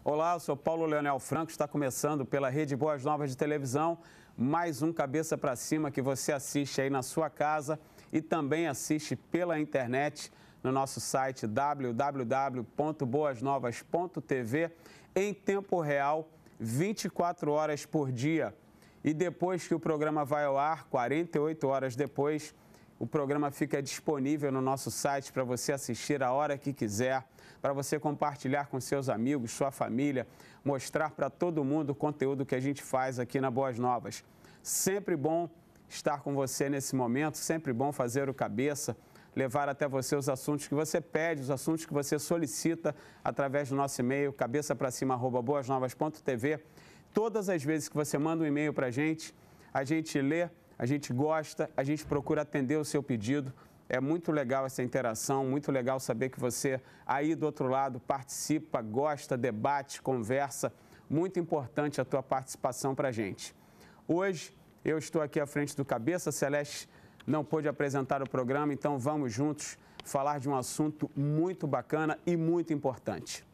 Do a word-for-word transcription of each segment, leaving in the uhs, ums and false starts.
Olá, eu sou Paulo Leonel Franco, está começando pela Rede Boas Novas de Televisão, mais um Cabeça para Cima que você assiste aí na sua casa e também assiste pela internet no nosso site w w w ponto boas novas ponto t v em tempo real, vinte e quatro horas por dia. E depois que o programa vai ao ar, quarenta e oito horas depois, o programa fica disponível no nosso site para você assistir a hora que quiser, para você compartilhar com seus amigos, sua família, mostrar para todo mundo o conteúdo que a gente faz aqui na Boas Novas. Sempre bom estar com você nesse momento, sempre bom fazer o cabeça, levar até você os assuntos que você pede, os assuntos que você solicita através do nosso e-mail, cabeça pra cima arroba boas novas ponto t v. Todas as vezes que você manda um e-mail para a gente, a gente lê, a gente gosta, a gente procura atender o seu pedido. É muito legal essa interação, muito legal saber que você aí do outro lado participa, gosta, debate, conversa. Muito importante a tua participação para a gente. Hoje eu estou aqui à frente do Cabeça, Celeste não pôde apresentar o programa, então vamos juntos falar de um assunto muito bacana e muito importante.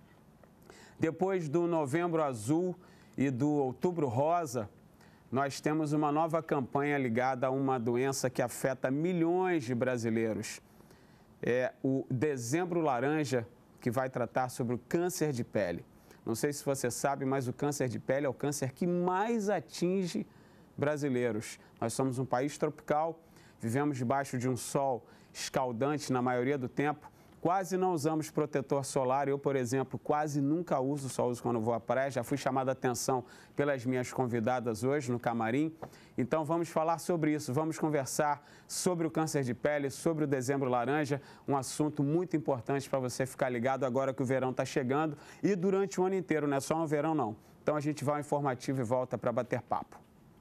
Depois do Novembro Azul e do Outubro Rosa, nós temos uma nova campanha ligada a uma doença que afeta milhões de brasileiros. É o Dezembro Laranja, que vai tratar sobre o câncer de pele. Não sei se você sabe, mas o câncer de pele é o câncer que mais atinge brasileiros. Nós somos um país tropical, vivemos debaixo de um sol escaldante na maioria do tempo. Quase não usamos protetor solar. Eu, por exemplo, quase nunca uso, só uso quando vou à praia. Já fui chamada a atenção pelas minhas convidadas hoje no camarim. Então, vamos falar sobre isso. Vamos conversar sobre o câncer de pele, sobre o Dezembro Laranja, um assunto muito importante para você ficar ligado agora que o verão está chegando e durante o ano inteiro, não é só no verão, não. Então, a gente vai ao informativo e volta para bater papo.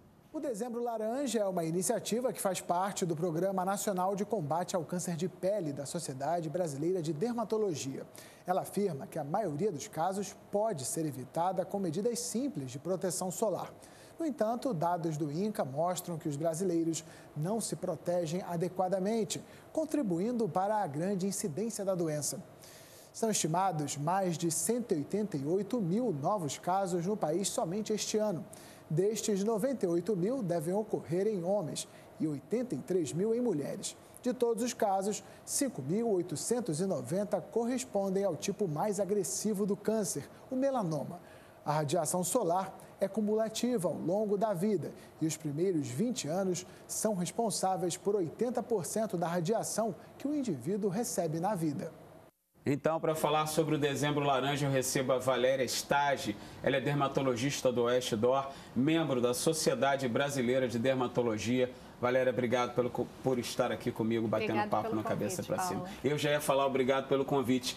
O Dezembro Laranja é uma iniciativa que faz parte do Programa Nacional de Combate ao Câncer de Pele da Sociedade Brasileira de Dermatologia. Ela afirma que a maioria dos casos pode ser evitada com medidas simples de proteção solar. No entanto, dados do INCA mostram que os brasileiros não se protegem adequadamente, contribuindo para a grande incidência da doença. São estimados mais de cento e oitenta e oito mil novos casos no país somente este ano. Destes, noventa e oito mil devem ocorrer em homens e oitenta e três mil em mulheres. De todos os casos, cinco mil oitocentos e noventa correspondem ao tipo mais agressivo do câncer, o melanoma. A radiação solar é cumulativa ao longo da vida e os primeiros vinte anos são responsáveis por oitenta por cento da radiação que o indivíduo recebe na vida. Então, para falar sobre o Dezembro Laranja, eu recebo a Valéria Stage. Ela é dermatologista do Oeste D O R, membro da Sociedade Brasileira de Dermatologia. Valéria, obrigado pelo, por estar aqui comigo, batendo Obrigado papo no convite, Cabeça para Cima. Paulo. Eu já ia falar obrigado pelo convite.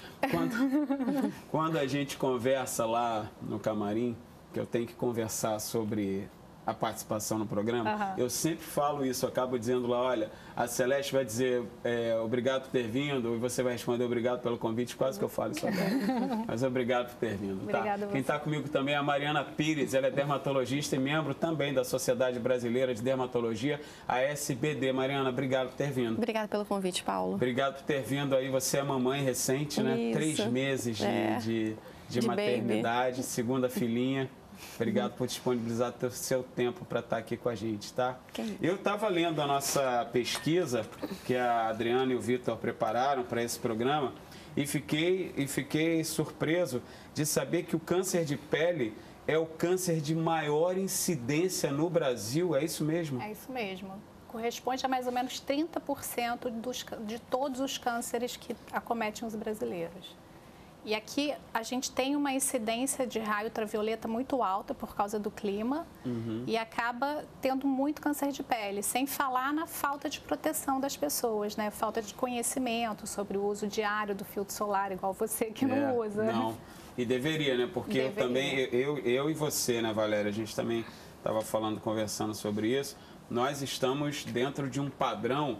Quando, quando a gente conversa lá no camarim, que eu tenho que conversar sobre a participação no programa, uhum. eu sempre falo isso, eu acabo dizendo lá, olha, a Celeste vai dizer é, obrigado por ter vindo, e você vai responder obrigado pelo convite, quase que eu falo isso agora. Mas obrigado por ter vindo, tá? Quem está comigo também é a Mariana Pires, ela é dermatologista e membro também da Sociedade Brasileira de Dermatologia, a S B D. Mariana, obrigado por ter vindo. Obrigada pelo convite, Paulo. Obrigado por ter vindo aí, você é mamãe recente, né? Isso. Três meses de, é. de, de, de maternidade, baby. Segunda filhinha. Obrigado por disponibilizar o seu tempo para estar aqui com a gente, tá? Eu estava lendo a nossa pesquisa que a Adriana e o Vitor prepararam para esse programa e fiquei, e fiquei surpreso de saber que o câncer de pele é o câncer de maior incidência no Brasil, é isso mesmo? É isso mesmo. Corresponde a mais ou menos trinta por cento dos, de todos os cânceres que acometem os brasileiros. E aqui a gente tem uma incidência de raio ultravioleta muito alta por causa do clima uhum. e acaba tendo muito câncer de pele, sem falar na falta de proteção das pessoas, né? Falta de conhecimento sobre o uso diário do filtro solar, igual você que não é, usa. Não, e deveria, né? Porque deveria. eu também, eu, eu e você, né, Valéria, a gente também estava falando, conversando sobre isso, nós estamos dentro de um padrão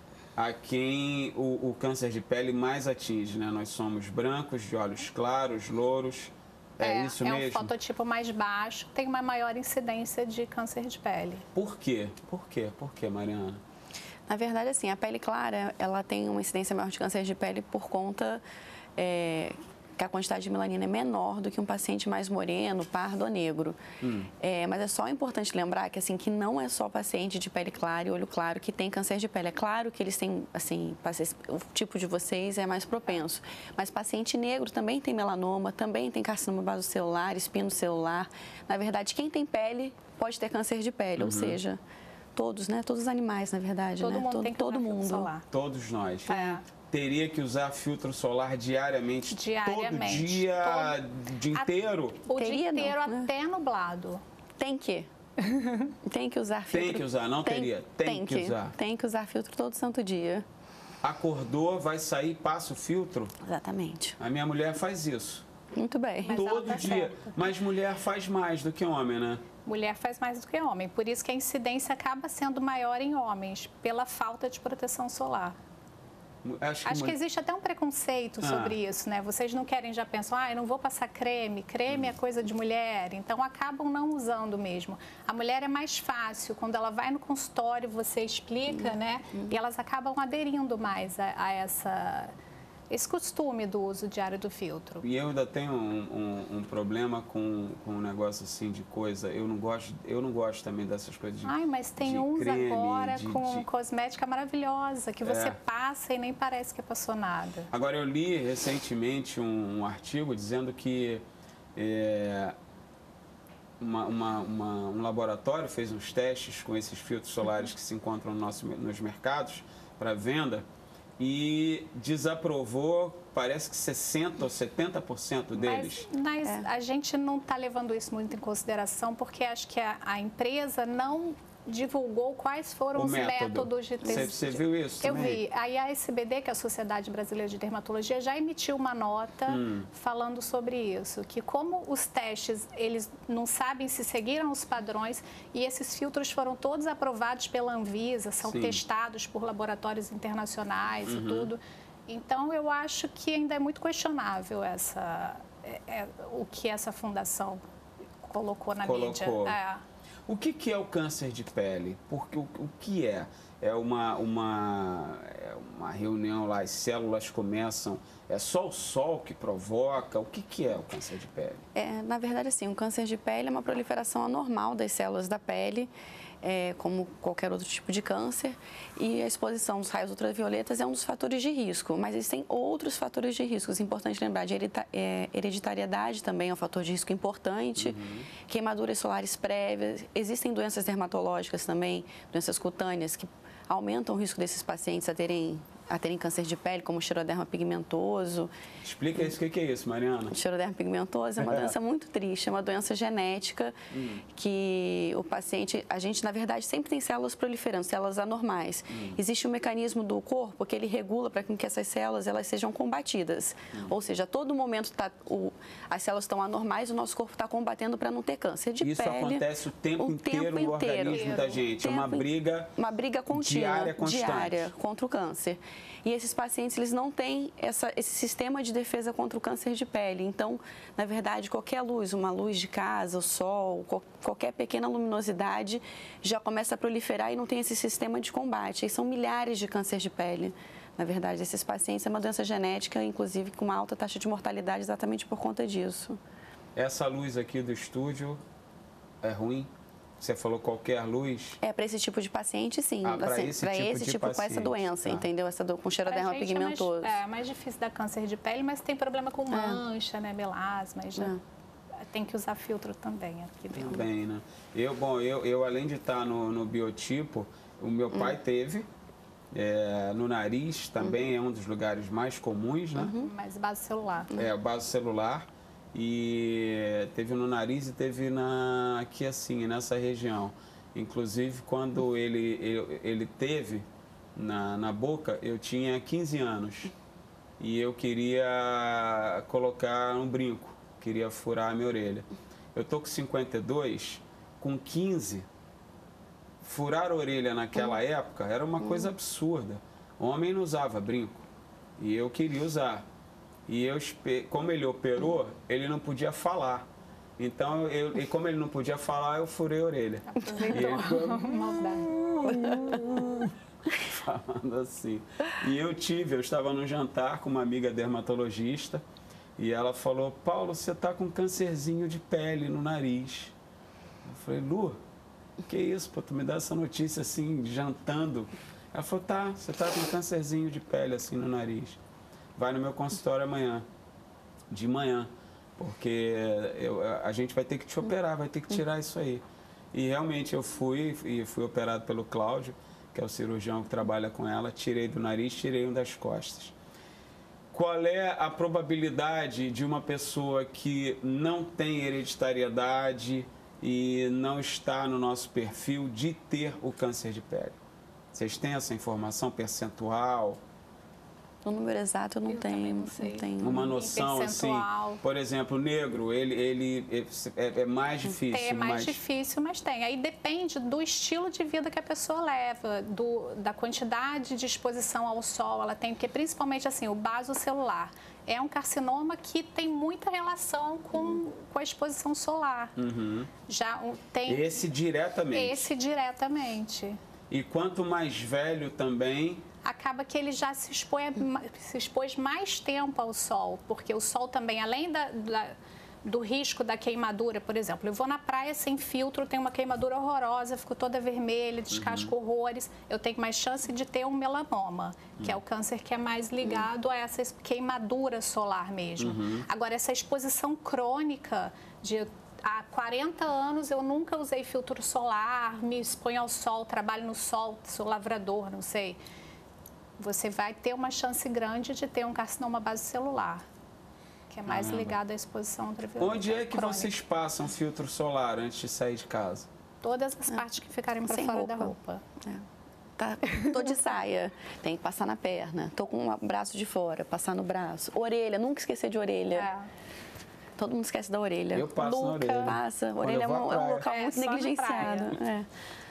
a quem o, o câncer de pele mais atinge, né? Nós somos brancos, de olhos claros, louros, é, é isso é mesmo? É um fototipo mais baixo, tem uma maior incidência de câncer de pele. Por quê? Por quê? Por quê, Mariana? Na verdade, assim, a pele clara, ela tem uma incidência maior de câncer de pele por conta... É, que a quantidade de melanina é menor do que um paciente mais moreno, pardo ou negro. Hum. É, mas é só importante lembrar que, assim, que não é só paciente de pele clara e olho claro que tem câncer de pele. É claro que eles têm, assim, o tipo de vocês é mais propenso. Mas paciente negro também tem melanoma, também tem carcinoma basocelular, espino celular. Na verdade, quem tem pele pode ter câncer de pele, uhum. ou seja, todos, né? Todos os animais, na verdade, todo né? Mundo todo tem que todo usar mundo. filtro solar. Todos nós. É. Teria que usar filtro solar diariamente, diariamente. todo dia, todo... dia inteiro? O Teria, dia inteiro não, até né? nublado. Tem que. Tem que usar filtro. Tem que usar, não tem, teria. Tem, tem que, que usar. Tem que usar filtro todo santo dia. Acordou, vai sair, passa o filtro? Exatamente. A minha mulher faz isso. Muito bem. Mas todo tá dia. certa. Mas mulher faz mais do que homem, né? Mulher faz mais do que homem. Por isso que a incidência acaba sendo maior em homens, pela falta de proteção solar. Acho que, Acho que existe até um preconceito ah. sobre isso, né? Vocês não querem, já pensam, ah, eu não vou passar creme, creme hum. é coisa de mulher, então acabam não usando mesmo. A mulher é mais fácil, quando ela vai no consultório, você explica, hum. né? Hum. E elas acabam aderindo mais a, a essa... esse costume do uso diário do filtro. E eu ainda tenho um, um, um problema com, com um negócio assim de coisa. Eu não gosto, eu não gosto também dessas coisas de Ai, mas tem de uns creme, agora de, com de... cosmética maravilhosa, que você é. passa e nem parece que passou nada. Agora, eu li recentemente um, um artigo dizendo que é, uma, uma, uma, um laboratório fez uns testes com esses filtros solares uhum. que se encontram no nosso, nos mercados para venda, e desaprovou, parece que sessenta por cento ou setenta por cento deles. Mas, mas é. a gente não está levando isso muito em consideração, porque acho que a, a empresa não divulgou quais foram o os método. métodos de testes. Você, você viu isso Eu também? vi. Aí a S B D, que é a Sociedade Brasileira de Dermatologia, já emitiu uma nota hum. falando sobre isso, que como os testes, eles não sabem se seguiram os padrões, e esses filtros foram todos aprovados pela Anvisa, são Sim. testados por laboratórios internacionais uhum. e tudo. Então, eu acho que ainda é muito questionável essa, é, é, o que essa fundação colocou na colocou. mídia. É. O que, que é o câncer de pele? Porque o, o que é? É uma, uma, é uma reunião lá, as células começam... É só o sol que provoca? O que, que é o câncer de pele? É, na verdade, assim, o câncer de pele é uma proliferação anormal das células da pele, é, como qualquer outro tipo de câncer, e a exposição dos raios ultravioletas é um dos fatores de risco, mas existem outros fatores de risco. É importante lembrar de hereditariedade também é um fator de risco importante, uhum. queimaduras solares prévias, existem doenças dermatológicas também, doenças cutâneas, que aumentam o risco desses pacientes a terem, a terem câncer de pele, como o xeroderma pigmentoso. Explica isso, o que é isso, Mariana? O xeroderma pigmentoso é uma doença muito triste, é uma doença genética hum. que o paciente, a gente, na verdade, sempre tem células proliferando, células anormais. Hum. Existe um mecanismo do corpo que ele regula para que essas células elas sejam combatidas. Hum. Ou seja, a todo momento tá, o, as células estão anormais, o nosso corpo está combatendo para não ter câncer de isso pele. Isso acontece o tempo o inteiro tempo no inteiro. organismo da gente. É uma briga, uma briga contínua, diária, constante. diária contra o câncer. E esses pacientes, eles não têm essa, esse sistema de defesa contra o câncer de pele. Então, na verdade, qualquer luz, uma luz de casa, o sol, qualquer pequena luminosidade, já começa a proliferar e não tem esse sistema de combate. E são milhares de cânceres de pele. Na verdade, esses pacientes é uma doença genética, inclusive com uma alta taxa de mortalidade exatamente por conta disso. Essa luz aqui do estúdio é ruim? Você falou qualquer luz? É, para esse tipo de paciente, sim. Ah, para assim, esse, pra tipo, esse de tipo com essa doença, tá. entendeu? Essa do, com xeroderma pigmentoso. É mais, é mais difícil dar câncer de pele, mas tem problema com mancha, é. né? Melasma, já é. tem que usar filtro também aqui dentro. Também, né? Eu, bom, eu, eu além de estar no, no biotipo, o meu pai hum. teve... É, no nariz também uhum. é um dos lugares mais comuns, né? Uhum. Mais base celular. É, o base celular. E teve no nariz e teve na, aqui assim, nessa região. Inclusive, quando ele, ele, ele teve na, na boca, eu tinha quinze anos. E eu queria colocar um brinco, queria furar a minha orelha. Eu tô com cinquenta e dois, com quinze... Furar a orelha naquela hum. época era uma hum. coisa absurda. O homem não usava brinco e eu queria usar. E eu, como ele operou, ele não podia falar. Então, eu, e como ele não podia falar, eu furei a orelha. Aproveitou. E ele ficou... falando assim. E eu tive, eu estava num jantar com uma amiga dermatologista E ela falou, Paulo, você tá com um cancerzinho de pele no nariz. Eu falei, Lu, que isso, pô, tu me dá essa notícia assim, jantando. Ela falou, tá, você tá com um cancerzinho de pele assim no nariz. Vai no meu consultório amanhã, de manhã, porque eu, a gente vai ter que te operar, vai ter que tirar isso aí. E realmente eu fui, e fui operado pelo Cláudio, que é o cirurgião que trabalha com ela, tirei do nariz, tirei um das costas. Qual é a probabilidade de uma pessoa que não tem hereditariedade e não está no nosso perfil de ter o câncer de pele? Vocês têm essa informação percentual? O número exato eu não Eu tenho. não sei. Não tenho. Uma noção, assim, por exemplo, o negro, ele, ele é, é mais difícil. É mais mas... difícil, mas tem. Aí depende do estilo de vida que a pessoa leva, do, da quantidade de exposição ao sol ela tem, porque principalmente assim, o basocelular é um carcinoma que tem muita relação com, uhum. com a exposição solar. Uhum. Já tem esse diretamente. Esse diretamente. E quanto mais velho também... Acaba que ele já se, expõe, se expôs mais tempo ao sol, porque o sol também, além da, da, do risco da queimadura, por exemplo, eu vou na praia sem filtro, tenho uma queimadura horrorosa, fico toda vermelha, descasco uhum. horrores, eu tenho mais chance de ter um melanoma, uhum. que é o câncer que é mais ligado uhum. a essa queimadura solar mesmo. Uhum. Agora, essa exposição crônica de... Há quarenta anos eu nunca usei filtro solar, me exponho ao sol, trabalho no sol, sou lavrador, não sei. Você vai ter uma chance grande de ter um carcinoma basocelular, que é mais Caramba. ligado à exposição ultravioleta. Onde é que crônica. vocês passam filtro solar antes de sair de casa? Todas as é. partes que ficarem para fora roupa. da roupa. É. Tá, tô de saia, tem que passar na perna. Tô com o braço de fora, passar no braço. Orelha, nunca esquecer de orelha. É. Todo mundo esquece da orelha. Eu passo Luca, na orelha. Passa. Orelha é um, é um local é, muito negligenciado. É.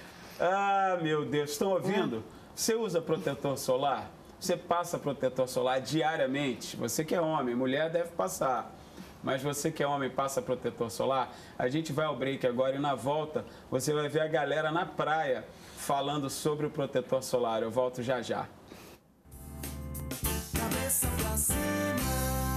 Ah, meu Deus. Estão ouvindo? É. Você usa protetor solar? Você passa protetor solar diariamente? Você que é homem, mulher deve passar. Mas você que é homem, passa protetor solar? A gente vai ao break agora e na volta você vai ver a galera na praia falando sobre o protetor solar. Eu volto já já. Cabeça pra cima.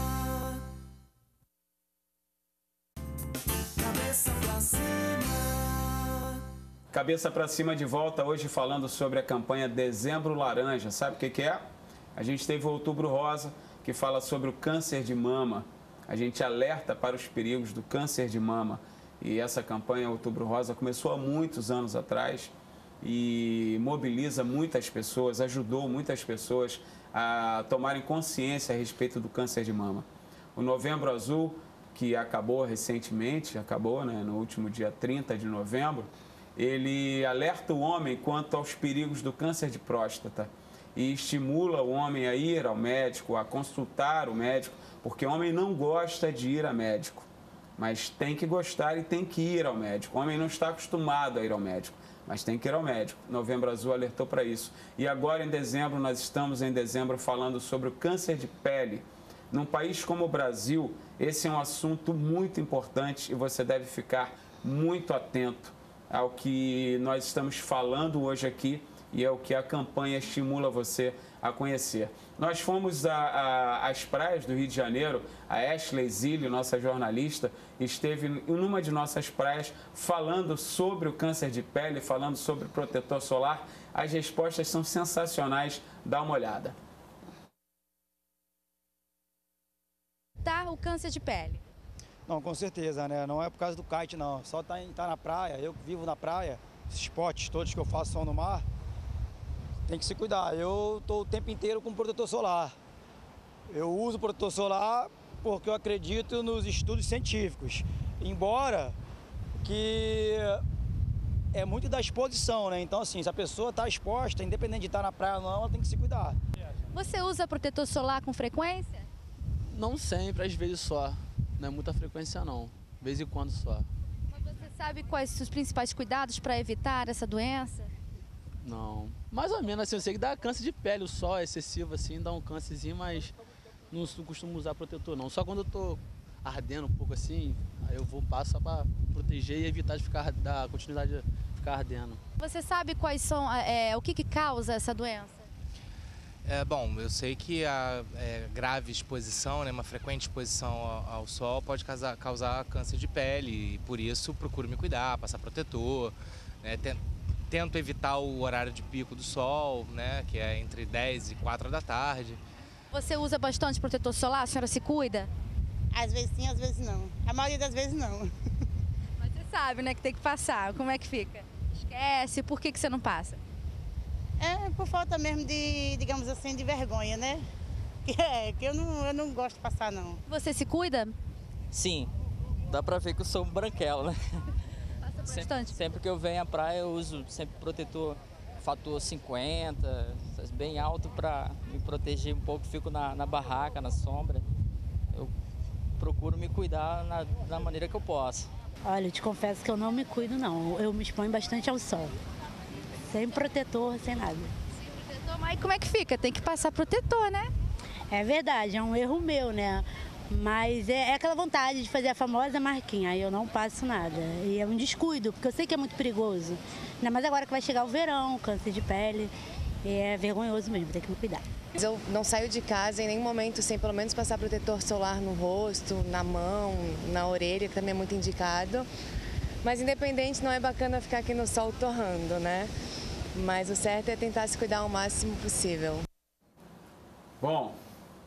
Cabeça pra cima. Cabeça pra cima de volta, hoje falando sobre a campanha Dezembro Laranja. Sabe o que que é? A gente teve o Outubro Rosa, que fala sobre o câncer de mama. A gente alerta para os perigos do câncer de mama. E essa campanha Outubro Rosa começou há muitos anos atrás e mobiliza muitas pessoas, ajudou muitas pessoas a tomarem consciência a respeito do câncer de mama. O Novembro Azul, que acabou recentemente, acabou né, no último dia trinta de novembro, ele alerta o homem quanto aos perigos do câncer de próstata e estimula o homem a ir ao médico, a consultar o médico, porque o homem não gosta de ir a médico, mas tem que gostar e tem que ir ao médico. O homem não está acostumado a ir ao médico, mas tem que ir ao médico. Novembro Azul alertou para isso. E agora, em dezembro, nós estamos em dezembro falando sobre o câncer de pele. Num país como o Brasil, esse é um assunto muito importante e você deve ficar muito atento ao que nós estamos falando hoje aqui e é o que a campanha estimula você a conhecer. Nós fomos a, a, às praias do Rio de Janeiro, a Ashley Zilli, nossa jornalista, esteve em uma de nossas praias falando sobre o câncer de pele, falando sobre protetor solar. As respostas são sensacionais, dá uma olhada. Tá o câncer de pele? Não, com certeza, né? Não é por causa do kite, não. Só tá, em, tá na praia, eu que vivo na praia, esses esportes todos que eu faço são no mar, tem que se cuidar. Eu tô o tempo inteiro com protetor solar. Eu uso protetor solar porque eu acredito nos estudos científicos. Embora que é muito da exposição, né? Então, assim, se a pessoa tá exposta, independente de estar na praia ou não, ela tem que se cuidar. Você usa protetor solar com frequência? Não sempre, às vezes só. Não é muita frequência não, de vez em quando só. Mas você sabe quais os principais cuidados para evitar essa doença? Não, mais ou menos assim, eu sei que dá câncer de pele, o sol é excessivo assim, dá um câncerzinho, mas não, não costumo usar protetor não. Só quando eu tô ardendo um pouco assim, aí eu vou passo para proteger e evitar de ficar, da continuidade de ficar ardendo. Você sabe quais são, é, o que que causa essa doença? É, bom, eu sei que a é, grave exposição, né, uma frequente exposição ao, ao sol pode causar, causar câncer de pele e por isso procuro me cuidar, passar protetor, né, tento evitar o horário de pico do sol, né, que é entre dez e quatro da tarde. Você usa bastante protetor solar? A senhora se cuida? Às vezes sim, às vezes não. A maioria das vezes não. Mas você sabe, né, que tem que passar. Como é que fica? Esquece? Por que, que você não passa? É por falta mesmo de, digamos assim, de vergonha, né? Que é, que eu não, eu não gosto de passar, não. Você se cuida? Sim. Dá pra ver que eu sou um branquelo, né? Passa bastante? Sempre, sempre que eu venho à praia, eu uso sempre protetor fator cinquenta, bem alto para me proteger um pouco. Fico na, na barraca, na sombra. Eu procuro me cuidar na, da maneira que eu posso. Olha, eu te confesso que eu não me cuido, não. Eu me exponho bastante ao sol. Sem protetor, sem nada. Sem protetor, mas como é que fica? Tem que passar protetor, né? É verdade, é um erro meu, né? Mas é, é aquela vontade de fazer a famosa marquinha, aí eu não passo nada. E é um descuido, porque eu sei que é muito perigoso. Ainda mais agora que vai chegar o verão, câncer de pele. E é vergonhoso mesmo, tem que me cuidar. Eu não saio de casa em nenhum momento sem pelo menos passar protetor solar no rosto, na mão, na orelha, que também é muito indicado. Mas independente, não é bacana ficar aqui no sol torrando, né? Mas o certo é tentar se cuidar o máximo possível. Bom,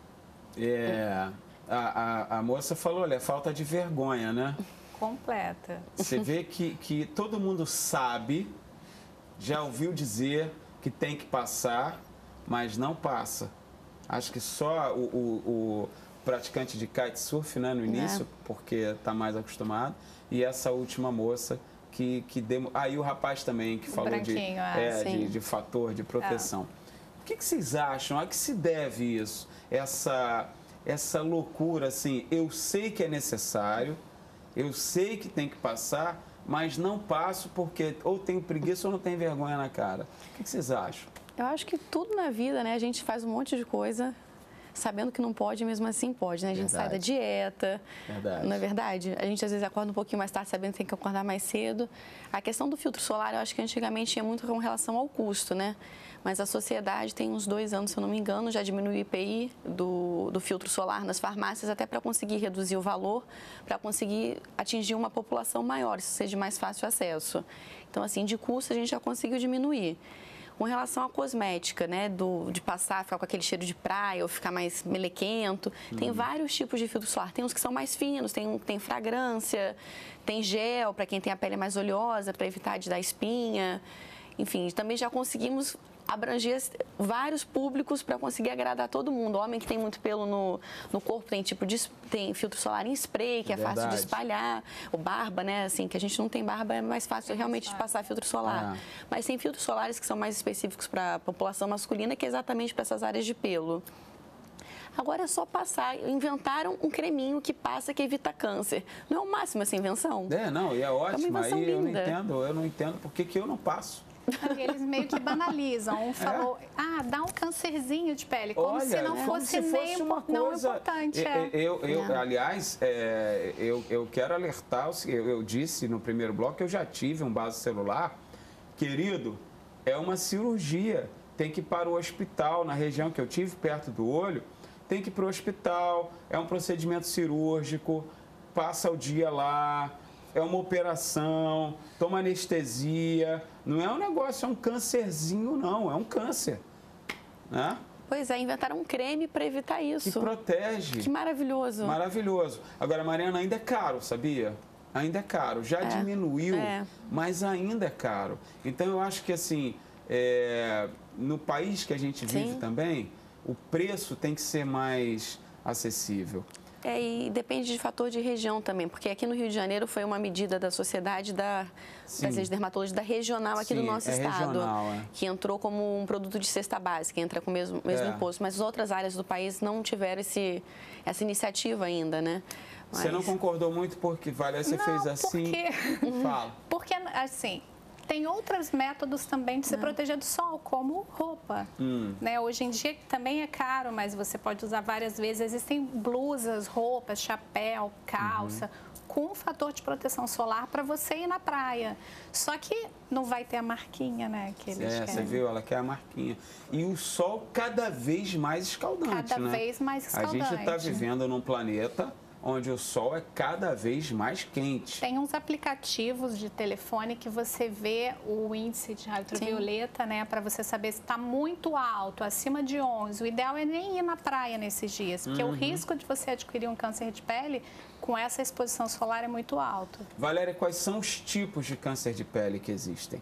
é, a, a, a moça falou, olha, é falta de vergonha, né? Completa. Você vê que, que todo mundo sabe, já ouviu dizer que tem que passar, mas não passa. Acho que só o, o, o praticante de kitesurf, né, no início, é. porque está mais acostumado, e essa última moça que, que deu... Ah, e o rapaz também que falou de, ah, é, de, de fator de proteção. É. O que, que vocês acham? A que se deve isso? Essa, essa loucura, assim, eu sei que é necessário, eu sei que tem que passar, mas não passo porque ou tenho preguiça ou não tenho vergonha na cara. O que, que vocês acham? Eu acho que tudo na vida, né? A gente faz um monte de coisa sabendo que não pode, mesmo assim pode, né? A gente verdade. sai da dieta, verdade. Não é verdade? A gente às vezes acorda um pouquinho mais tarde sabendo que tem que acordar mais cedo. A questão do filtro solar, eu acho que antigamente tinha muito com relação ao custo, né? Mas a sociedade tem uns dois anos, se eu não me engano, já diminuiu o I P I do, do filtro solar nas farmácias até para conseguir reduzir o valor, para conseguir atingir uma população maior, isso seja de mais fácil acesso. Então, assim, de custo a gente já conseguiu diminuir. Com relação à cosmética, né, do, de passar, ficar com aquele cheiro de praia ou ficar mais melequento, uhum. tem vários tipos de filtro solar. Tem uns que são mais finos, tem um que tem fragrância, tem gel para quem tem a pele mais oleosa, para evitar de dar espinha. Enfim, também já conseguimos abranger vários públicos para conseguir agradar todo mundo. O homem que tem muito pelo no, no corpo tem tipo de tem filtro solar em spray, que é, é fácil de espalhar. O barba, né, assim, que a gente não tem barba, é mais fácil realmente de passar filtro solar. Ah. Mas tem filtros solares que são mais específicos para a população masculina, que é exatamente para essas áreas de pelo. Agora é só passar. Inventaram um creminho que passa, que evita câncer. Não é o máximo essa invenção? É, não, e é ótimo. Aí linda. eu não entendo, eu não entendo por que que eu não passo. Eles meio que banalizam. Um falou, é? ah, dá um câncerzinho de pele, como Olha, se não fosse, fosse, se fosse nem uma não coisa importante. Eu, é. eu, eu aliás, é, eu, eu quero alertar, eu, eu disse no primeiro bloco que eu já tive um vaso celular. Querido, é uma cirurgia. Tem que ir para o hospital, na região que eu tive, perto do olho, tem que ir para o hospital, é um procedimento cirúrgico, passa o dia lá, é uma operação, toma anestesia. Não é um negócio, é um câncerzinho, não. É um câncer. Né? Pois é, inventaram um creme para evitar isso. Que protege. Que maravilhoso. Maravilhoso. Agora, Mariana, ainda é caro, sabia? Ainda é caro. Já é, diminuiu, é. mas ainda é caro. Então, eu acho que, assim, é, no país que a gente vive Sim. também, o preço tem que ser mais acessível. É, e depende de fator de região também, porque aqui no Rio de Janeiro foi uma medida da Sociedade da, das Dermatologistas da Regional aqui Sim, do nosso é estado, regional, é. que entrou como um produto de cesta básica, entra com o mesmo, mesmo é. imposto, mas as outras áreas do país não tiveram esse, essa iniciativa ainda, né? Mas... Você não concordou muito porque, Valéria, você não, fez assim? Porque... Fala. Porque, assim... Tem outros métodos também de se Não. proteger do sol, como roupa. Hum. Né? Hoje em dia também é caro, mas você pode usar várias vezes. Existem blusas, roupas, chapéu, calça, com um fator de proteção solar para você ir na praia. Só que não vai ter a marquinha, né, que eles É, querem. você viu, ela quer a marquinha. E o sol cada vez mais escaldante, Cada né? vez mais escaldante. A gente está vivendo num planeta onde o sol é cada vez mais quente. Tem uns aplicativos de telefone que você vê o índice de raio ultravioleta, né, para você saber se está muito alto, acima de onze. O ideal é nem ir na praia nesses dias, porque Uhum. o risco de você adquirir um câncer de pele com essa exposição solar é muito alto. Valéria, quais são os tipos de câncer de pele que existem?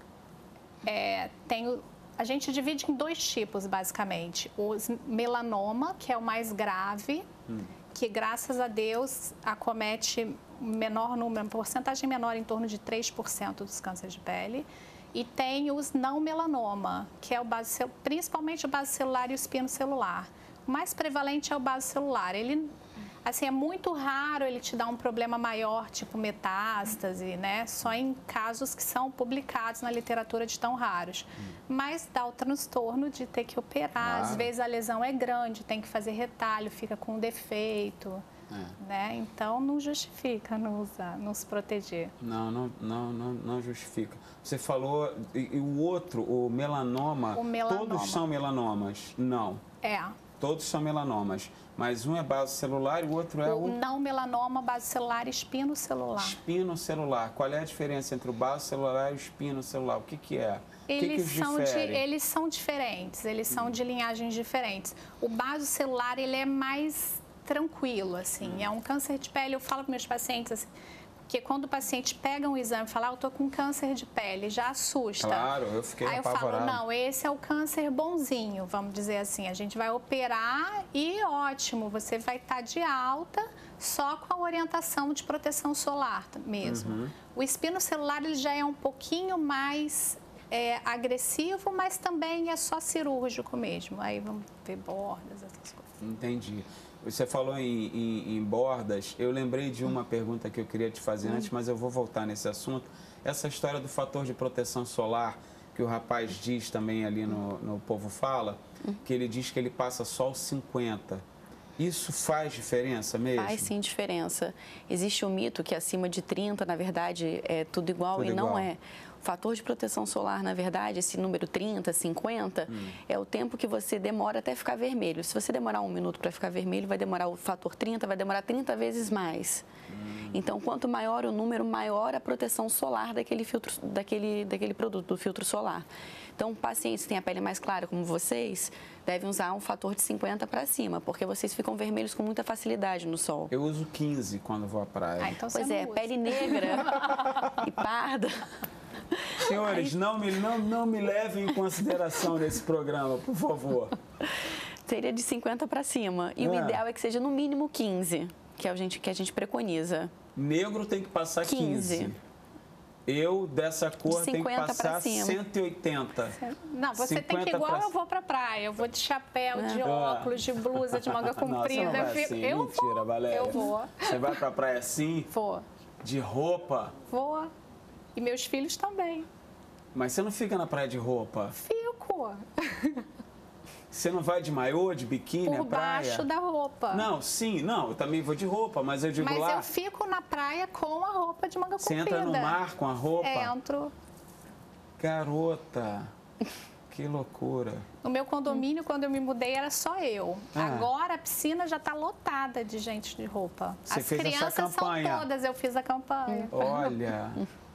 É, tem o, a gente divide em dois tipos, basicamente. O melanoma, que é o mais grave, Hum. que graças a Deus acomete menor número, uma porcentagem menor, em torno de três por cento dos cânceres de pele. E tem os não melanoma, que é o base, principalmente o basocelular e o espinocelular. O mais prevalente é o basocelular. Ele, assim, é muito raro ele te dar um problema maior, tipo metástase, né? Só em casos que são publicados na literatura de tão raros. Mas dá o transtorno de ter que operar. Claro. Às vezes a lesão é grande, tem que fazer retalho, fica com defeito. É. Né? Então não justifica não usar, não se proteger. Não, não, não, não, não justifica. Você falou, e, e o outro, o melanoma, O melanoma. todos são melanomas? Não, É. todos são melanomas, mas um é basocelular e o outro é O o não melanoma basocelular espinocelular. espinocelular. Qual é a diferença entre o basocelular e o espinocelular? O que que é? O que Eles, que os são de, difere? eles são diferentes, eles são de linhagens diferentes. O basocelular, ele é mais tranquilo, assim. É um câncer de pele, eu falo para meus pacientes, assim, que quando o paciente pega um exame e fala, ah, eu tô com câncer de pele, já assusta. Claro, eu fiquei Aí eu apavorado. falo, não, esse é o câncer bonzinho, vamos dizer assim. A gente vai operar e ótimo, você vai estar de alta só com a orientação de proteção solar mesmo. Uhum. O espinocelular, ele já é um pouquinho mais é, agressivo, mas também é só cirúrgico mesmo. Aí vamos ver bordas, essas coisas. Entendi. Você falou em, em, em bordas, eu lembrei de uma pergunta que eu queria te fazer antes, mas eu vou voltar nesse assunto. Essa história do fator de proteção solar, que o rapaz diz também ali no, no Povo Fala, que ele diz que ele passa só os cinquenta. Isso faz diferença mesmo? Faz sim diferença. Existe o mito que acima de trinta, na verdade, é tudo igual Tudo e não igual. é. O fator de proteção solar, na verdade, esse número trinta, cinquenta, Hum. é o tempo que você demora até ficar vermelho. Se você demorar um minuto para ficar vermelho, vai demorar o fator trinta, vai demorar trinta vezes mais. Hum. Então, quanto maior o número, maior a proteção solar daquele, filtro, daquele, daquele produto, do filtro solar. Então, pacientes que têm a pele mais clara, como vocês, devem usar um fator de cinquenta para cima, porque vocês ficam vermelhos com muita facilidade no sol. Eu uso quinze quando vou à praia. Ah, então Pois você é, não usa. pele negra e parda. Senhores, não me, não, não me levem em consideração nesse programa, por favor. Seria de cinquenta para cima. E o É. ideal é que seja no mínimo quinze, que é o gente, que a gente preconiza. Negro tem que passar quinze. quinze. Eu, dessa cor, De tenho que cinquenta pra passar cima. cento e oitenta. Não, você tem que ir cinquenta igual pra- eu vou pra praia. Eu vou de chapéu, de É. óculos, de blusa, de manga Não, você não comprida. vai eu fico, assim. eu Mentira, vou, Valéria. eu vou, Você vai pra praia assim, vou, de roupa, vou. E meus filhos também. mas você não fica na praia de roupa. Fico Você não vai de maiô, de biquíni, por à praia? baixo da roupa. Não, sim, não, eu também vou de roupa, mas eu digo Mas lá, eu fico na praia com a roupa de manga você comprida. entra no mar com a roupa. Entro. Garota, que loucura. No meu condomínio, quando eu me mudei, era só eu. Ah. Agora a piscina já está lotada de gente de roupa. Você As fez essa crianças campanha. são todas, eu fiz a campanha. Olha,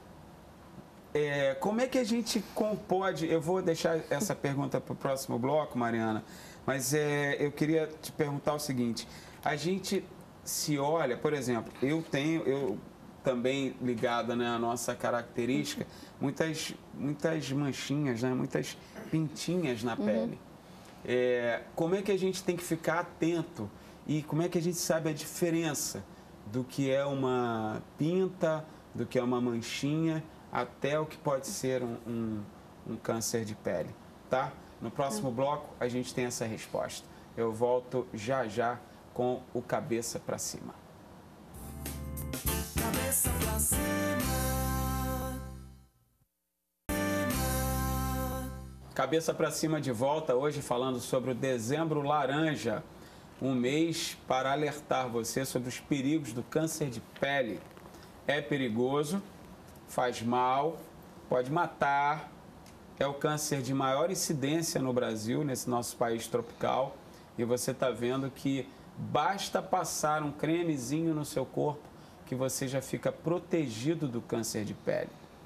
é, como é que a gente com- pode... Eu vou deixar essa pergunta para o próximo bloco, Mariana, mas é, eu queria te perguntar o seguinte. A gente se olha, por exemplo, eu tenho, eu também ligada, né, à nossa característica, muitas, muitas manchinhas, né, muitas pintinhas na pele. É, como é que a gente tem que ficar atento e como é que a gente sabe a diferença do que é uma pinta, do que é uma manchinha, até o que pode ser um, um, um câncer de pele, tá? No próximo bloco a gente tem essa resposta. Eu volto já já com o Cabeça pra Cima. Cabeça pra cima. Cabeça pra Cima de volta, hoje falando sobre o Dezembro Laranja, um mês para alertar você sobre os perigos do câncer de pele. é perigoso, faz mal, pode matar, é o câncer de maior incidência no Brasil, nesse nosso país tropical, e você está vendo que basta passar um cremezinho no seu corpo que você já fica protegido do câncer de pele.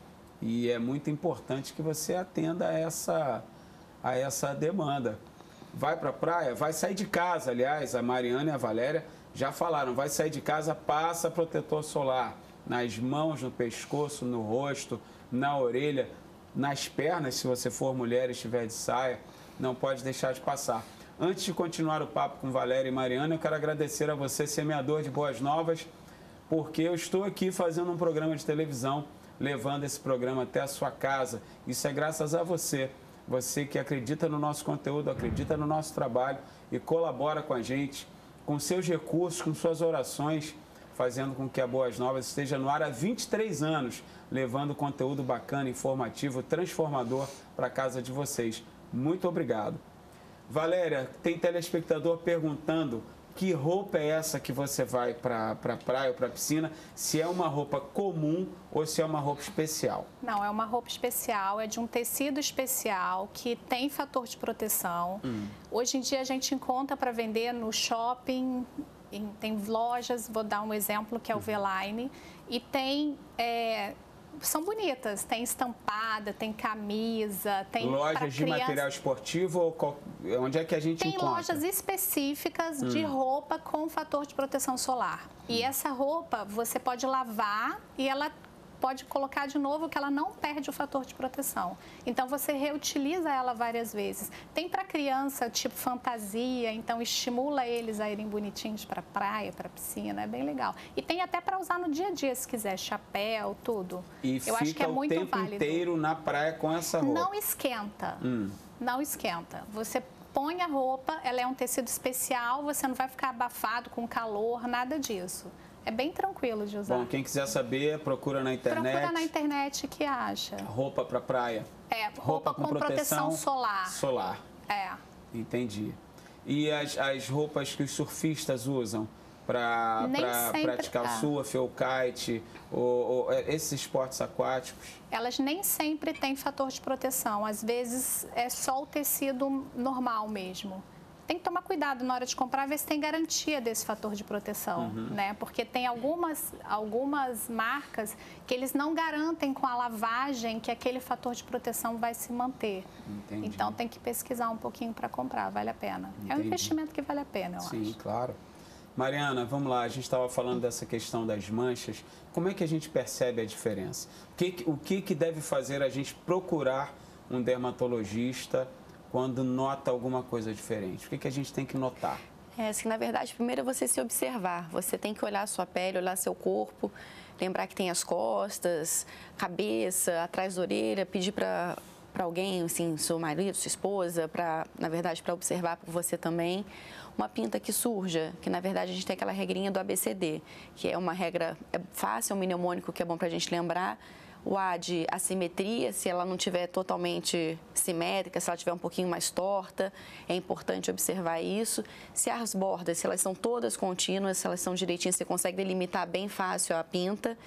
E é muito importante que você atenda a essa, a essa demanda. Vai para a praia, vai sair de casa, aliás, a Mariana e a Valéria já falaram, vai sair de casa, passa protetor solar nas mãos, no pescoço, no rosto, na orelha, nas pernas, se você for mulher e estiver de saia, não pode deixar de passar. Antes de continuar o papo com Valéria e Mariana, eu quero agradecer a você, semeador de boas novas, porque eu estou aqui fazendo um programa de televisão, levando esse programa até a sua casa. Isso é graças a você, você que acredita no nosso conteúdo, acredita no nosso trabalho e colabora com a gente, com seus recursos, com suas orações, fazendo com que a Boas Novas esteja no ar há vinte e três anos, levando conteúdo bacana, informativo, transformador para a casa de vocês. Muito obrigado. Valéria, tem telespectador perguntando que roupa é essa que você vai para a pra praia ou para a piscina, se é uma roupa comum ou se é uma roupa especial. Não, é uma roupa especial, é de um tecido especial que tem fator de proteção. Hum. Hoje em dia a gente encontra para vender no shopping, em, tem lojas, vou dar um exemplo que é o V-Line, e tem... É, são bonitas, tem estampada, tem camisa, tem lojas de criança... material esportivo ou qual... onde é que a gente tem encontra? Tem lojas específicas hum. de roupa com fator de proteção solar. Hum. E essa roupa você pode lavar e ela pode colocar de novo que ela não perde o fator de proteção. Então você reutiliza ela várias vezes. Tem para criança tipo fantasia, então estimula eles a irem bonitinhos para praia, para piscina, é bem legal. E tem até para usar no dia a dia se quiser, chapéu, tudo. E eu acho que é muito válido. O tempo inteiro na praia com essa roupa. Não esquenta. Hum. Não esquenta. Você põe a roupa, ela é um tecido especial, você não vai ficar abafado com calor, nada disso. É bem tranquilo de usar. Bom, quem quiser saber, procura na internet. Procura na internet que acha. Roupa para praia. É, roupa, roupa com, com proteção, proteção solar. Solar. É. Entendi. E as, as roupas que os surfistas usam para praticar tá. o surf ou kite, ou, ou esses esportes aquáticos? Elas nem sempre têm fator de proteção. Às vezes é só o tecido normal mesmo. Tem que tomar cuidado na hora de comprar, ver se tem garantia desse fator de proteção, uhum. né? Porque tem algumas, algumas marcas que eles não garantem com a lavagem que aquele fator de proteção vai se manter. Entendi. Então tem que pesquisar um pouquinho para comprar, vale a pena. Entendi. É um investimento que vale a pena, eu Sim, acho. Sim, claro. Mariana, vamos lá, a gente estava falando dessa questão das manchas. Como é que a gente percebe a diferença? O que, o que, que deve fazer a gente procurar um dermatologista quando nota alguma coisa diferente? O que, que a gente tem que notar? É, assim, na verdade, primeiro é você se observar. Você tem que olhar a sua pele, olhar seu corpo, lembrar que tem as costas, cabeça, atrás da orelha, pedir para para alguém, assim, seu marido, sua esposa, para, na verdade, para observar por você também. Uma pinta que surja, que na verdade a gente tem aquela regrinha do A B C D, que é uma regra é fácil, é um mnemônico que é bom para a gente lembrar. O A de assimetria, se ela não estiver totalmente simétrica, se ela estiver um pouquinho mais torta, é importante observar isso. Se as bordas, se elas são todas contínuas, se elas são direitinhas, você consegue delimitar bem fácil a pinta.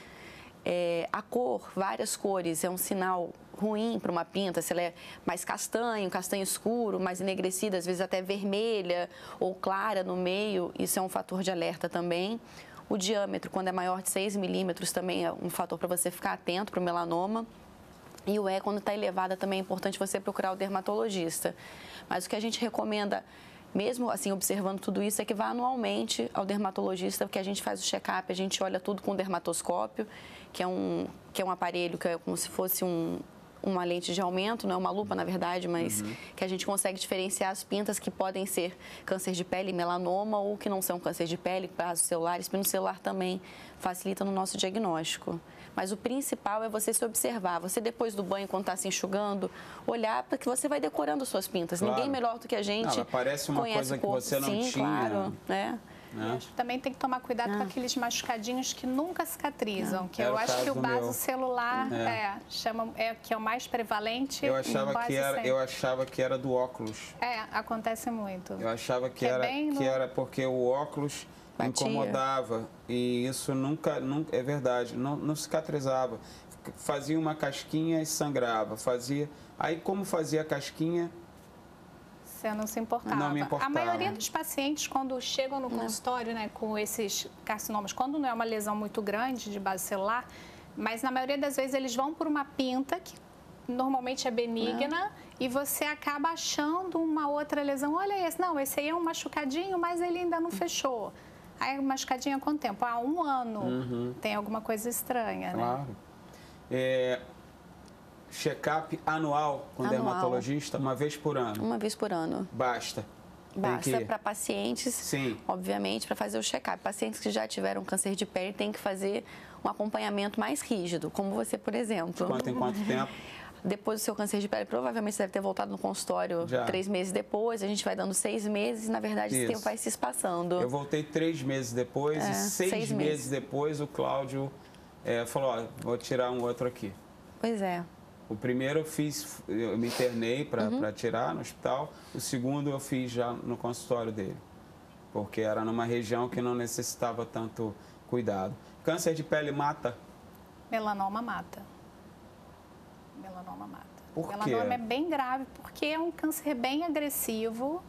É, a cor, várias cores, é um sinal ruim para uma pinta, se ela é mais castanho, castanho escuro, mais enegrecida, às vezes até vermelha ou clara no meio, isso é um fator de alerta também. O diâmetro, quando é maior de seis milímetros, também é um fator para você ficar atento para o melanoma. E o E, quando está elevada, também é importante você procurar o dermatologista. Mas o que a gente recomenda, mesmo assim, observando tudo isso, é que vá anualmente ao dermatologista, porque a gente faz o check-up, a gente olha tudo com dermatoscópio, que é um, que é um aparelho que é como se fosse um... uma lente de aumento, não é uma lupa, na verdade, mas uhum. que a gente consegue diferenciar as pintas que podem ser câncer de pele, melanoma, ou que não são câncer de pele, vasos celulares, pino celular também facilita no nosso diagnóstico. Mas o principal é você se observar, você depois do banho, quando está se enxugando, olhar para que você vai decorando suas pintas. Claro. Ninguém melhor do que a gente. Não, parece uma coisa que você não Sim, tinha. Claro, né? É. Também tem que tomar cuidado ah. com aqueles machucadinhos que nunca cicatrizam, ah. que era eu acho que o vaso meu. celular é. É, chama, é que é o mais prevalente. Eu achava, que era, eu achava que era do óculos. É, acontece muito. Eu achava que, que era, é que no... era porque o óculos batia. Incomodava. E isso nunca, nunca é verdade, não, não cicatrizava. Fazia uma casquinha e sangrava. Fazia. Aí, como fazia a casquinha, você não se importava. Não me importava. A maioria dos pacientes, quando chegam no consultório, né, com esses carcinomas, quando não é uma lesão muito grande de base celular, mas na maioria das vezes eles vão por uma pinta que normalmente é benigna é. e você acaba achando uma outra lesão. Olha esse, não, esse aí é um machucadinho, mas ele ainda não fechou. Aí machucadinho há quanto tempo? Há um ano. Uhum. Tem alguma coisa estranha, claro. né? É... Check-up anual com anual. dermatologista, uma vez por ano? Uma vez por ano. Basta? Basta para pacientes, Sim. obviamente, para fazer o check-up. Pacientes que já tiveram câncer de pele têm que fazer um acompanhamento mais rígido, como você, por exemplo. Quanto em quanto tempo? Depois do seu câncer de pele, provavelmente você deve ter voltado no consultório já. três meses depois. A gente vai dando seis meses e, na verdade, Isso. esse tempo vai se espaçando. Eu voltei três meses depois é, e seis, seis meses. meses depois o Cláudio é, falou, ó, vou tirar um outro aqui. Pois é. O primeiro eu fiz, eu me internei para uhum. tirar no hospital. O segundo eu fiz já no consultório dele, porque era numa região que não necessitava tanto cuidado. Câncer de pele mata? Melanoma mata. Melanoma mata. Por Melanoma quê? é bem grave porque é um câncer bem agressivo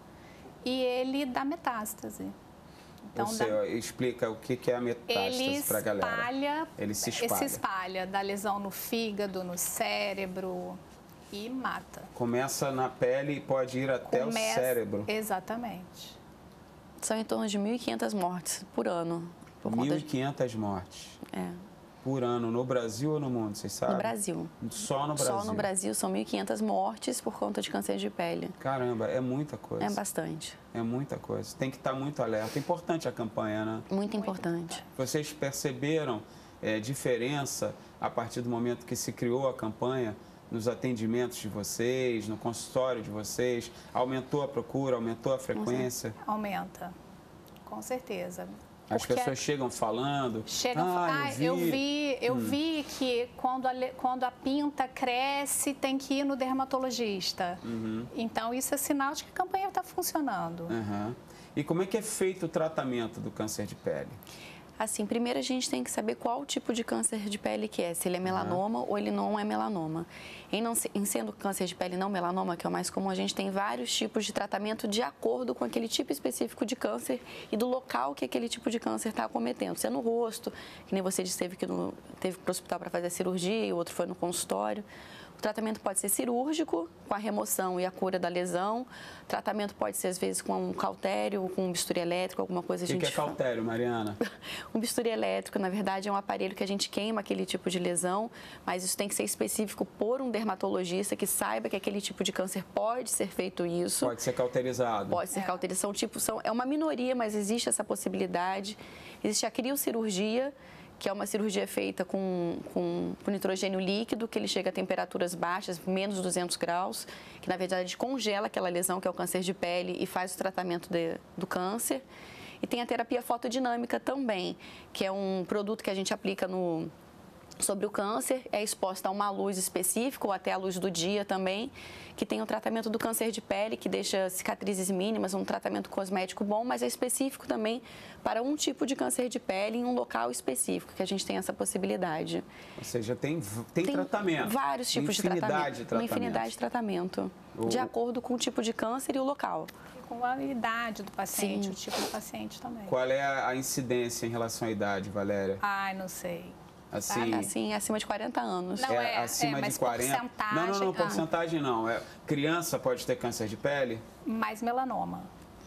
e ele dá metástase. Então, Você dá... explica o que é a metástase para a galera. Espalha, ele se espalha. Ele se espalha da lesão no fígado, no cérebro e mata. Começa na pele e pode ir até Começa... o cérebro. Exatamente. São em torno de mil e quinhentas mortes por ano. Por mil e quinhentas de... mortes. É. Por ano, no Brasil ou no mundo, vocês sabem? No Brasil. Só no Brasil? Só no Brasil são mil e quinhentas mortes por conta de câncer de pele. Caramba, é muita coisa. É bastante. É muita coisa. Tem que estar muito alerta. É importante a campanha, né? Muito importante. Vocês perceberam é, diferença a partir do momento que se criou a campanha nos atendimentos de vocês, no consultório de vocês? Aumentou a procura, aumentou a frequência? Aumenta, com certeza. As Porque pessoas chegam falando. Chegam ah, ah, eu vi, eu vi, eu hum. vi que quando a, quando a pinta cresce, tem que ir no dermatologista. Uhum. Então, isso é sinal de que a campanha está funcionando. Uhum. E como é que é feito o tratamento do câncer de pele? Assim, primeiro a gente tem que saber qual tipo de câncer de pele que é, se ele é melanoma uhum. ou ele não é melanoma. Em, não, em sendo câncer de pele não melanoma, que é o mais comum, a gente tem vários tipos de tratamento de acordo com aquele tipo específico de câncer e do local que aquele tipo de câncer está acometendo. Se é no rosto, que nem você disse, teve que no, teve que ir para o hospital para fazer a cirurgia, o outro foi no consultório. O tratamento pode ser cirúrgico, com a remoção e a cura da lesão. O tratamento pode ser, às vezes, com um cautério, com um bisturi elétrico, alguma coisa. O que, a gente que é cautério, Mariana? Um bisturi elétrico, na verdade, é um aparelho que a gente queima aquele tipo de lesão, mas isso tem que ser específico por um dermatologista que saiba que aquele tipo de câncer pode ser feito isso. Pode ser cauterizado. Pode ser é. cauterização. Tipo, são, é uma minoria, mas existe essa possibilidade. Existe a criocirurgia, que é uma cirurgia feita com, com, com nitrogênio líquido, que ele chega a temperaturas baixas, menos de duzentos graus, que na verdade congela aquela lesão, que é o câncer de pele, e faz o tratamento de, do câncer. E tem a terapia fotodinâmica também, que é um produto que a gente aplica no, sobre o câncer, é exposta a uma luz específica, ou até a luz do dia também, que tem o tratamento do câncer de pele, que deixa cicatrizes mínimas, um tratamento cosmético bom, mas é específico também para um tipo de câncer de pele em um local específico, que a gente tem essa possibilidade. Ou seja, tem, tem, tem tratamento. Vários tipos de tratamento. de tratamento. Uma infinidade de tratamento, o... de acordo com o tipo de câncer e o local. E com a idade do paciente, Sim. o tipo do paciente também. Qual é a incidência em relação à idade, Valéria? Ai, não sei. Assim, assim, acima de quarenta anos. Não, é, é acima é, de quarenta. Porcentagem, não, não, não, porcentagem não. É, criança pode ter câncer de pele? Mais melanoma.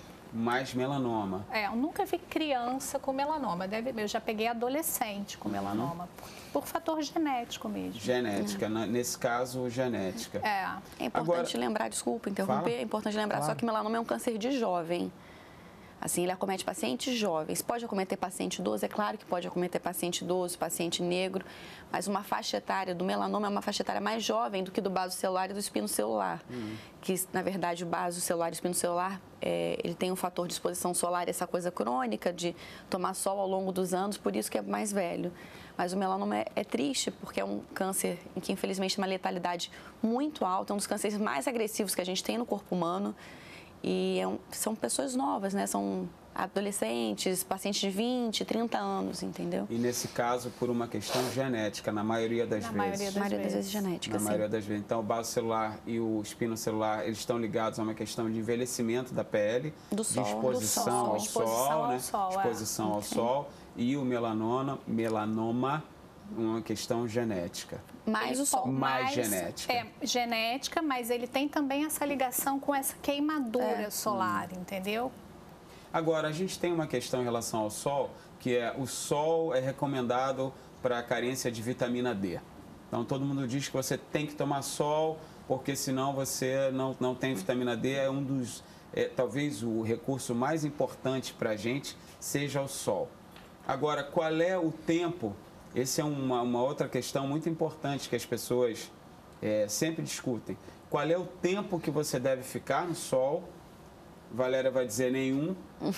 Mais melanoma. É, eu nunca vi criança com melanoma. Deve, eu já peguei adolescente com melanoma, por, por fator genético mesmo. Genética, uhum. nesse caso, genética. É. É importante Agora, lembrar, desculpa interromper, fala. é importante lembrar claro. só que melanoma é um câncer de jovem. Assim, ele acomete pacientes jovens. Pode acometer paciente idoso? É claro que pode acometer paciente idoso, paciente negro, mas uma faixa etária do melanoma é uma faixa etária mais jovem do que do baso celular e do espino celular. Uhum. Que, na verdade, o baso celular e o espino celular, é, ele tem um fator de exposição solar, essa coisa crônica de tomar sol ao longo dos anos, por isso que é mais velho. Mas o melanoma é, é triste, porque é um câncer em que, infelizmente, tem uma letalidade muito alta, é um dos cânceres mais agressivos que a gente tem no corpo humano. E é um, são pessoas novas, né? São adolescentes, pacientes de vinte, trinta anos, entendeu? E nesse caso, por uma questão genética, na maioria das na vezes. Maioria das, maioria das vezes genética, Na sim. maioria das vezes. Então, o baço celular e o espino celular, eles estão ligados a uma questão de envelhecimento da pele, do sol, de exposição, do sol. ao, exposição sol, ao né? sol, exposição é. ao Sim. sol. E o melanoma, melanoma, uma questão genética. Mais o sol. Mais, mais genética. É, genética, mas ele tem também essa ligação com essa queimadura é. solar, hum. entendeu? Agora, a gente tem uma questão em relação ao sol, que é o sol é recomendado para a carência de vitamina D. Então, todo mundo diz que você tem que tomar sol, porque senão você não, não tem vitamina D. É um dos, é, talvez o recurso mais importante para a gente seja o sol. Agora, qual é o tempo? Essa é uma, uma outra questão muito importante que as pessoas é, sempre discutem. Qual é o tempo que você deve ficar no sol? Valéria vai dizer nenhum.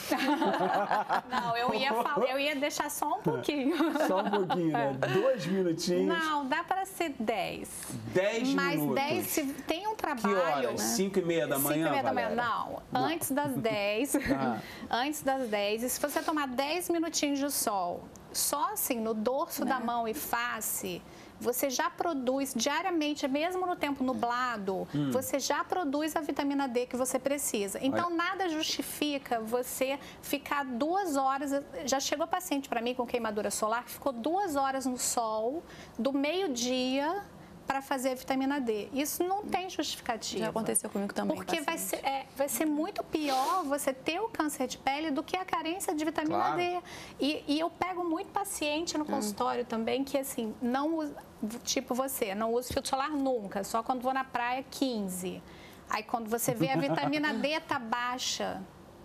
Não, eu ia, falar, eu ia deixar só um pouquinho. Só um pouquinho, né? Dois minutinhos. Não, dá para ser dez. Dez Mas minutos. Mas dez, se tem um trabalho... Que horas? Né? Cinco e meia da manhã, Cinco e meia Valéria? da manhã, não. não. Antes das dez. Ah. Antes das dez. E se você tomar dez minutinhos de sol, só assim, no dorso né? da mão e face... Você já produz diariamente, mesmo no tempo nublado, hum. você já produz a vitamina D que você precisa. Então, Olha. nada justifica você ficar duas horas... Já chegou paciente para mim com queimadura solar que ficou duas horas no sol, do meio-dia para fazer a vitamina D. Isso não tem justificativa. Já aconteceu comigo também. Porque vai ser, é, vai ser muito pior você ter o câncer de pele do que a carência de vitamina claro. D. E, e eu pego muito paciente no hum. consultório também que, assim, não usa, tipo você, não usa filtro solar nunca, só quando vou na praia, quinze. Aí, quando você vê a vitamina D tá baixa,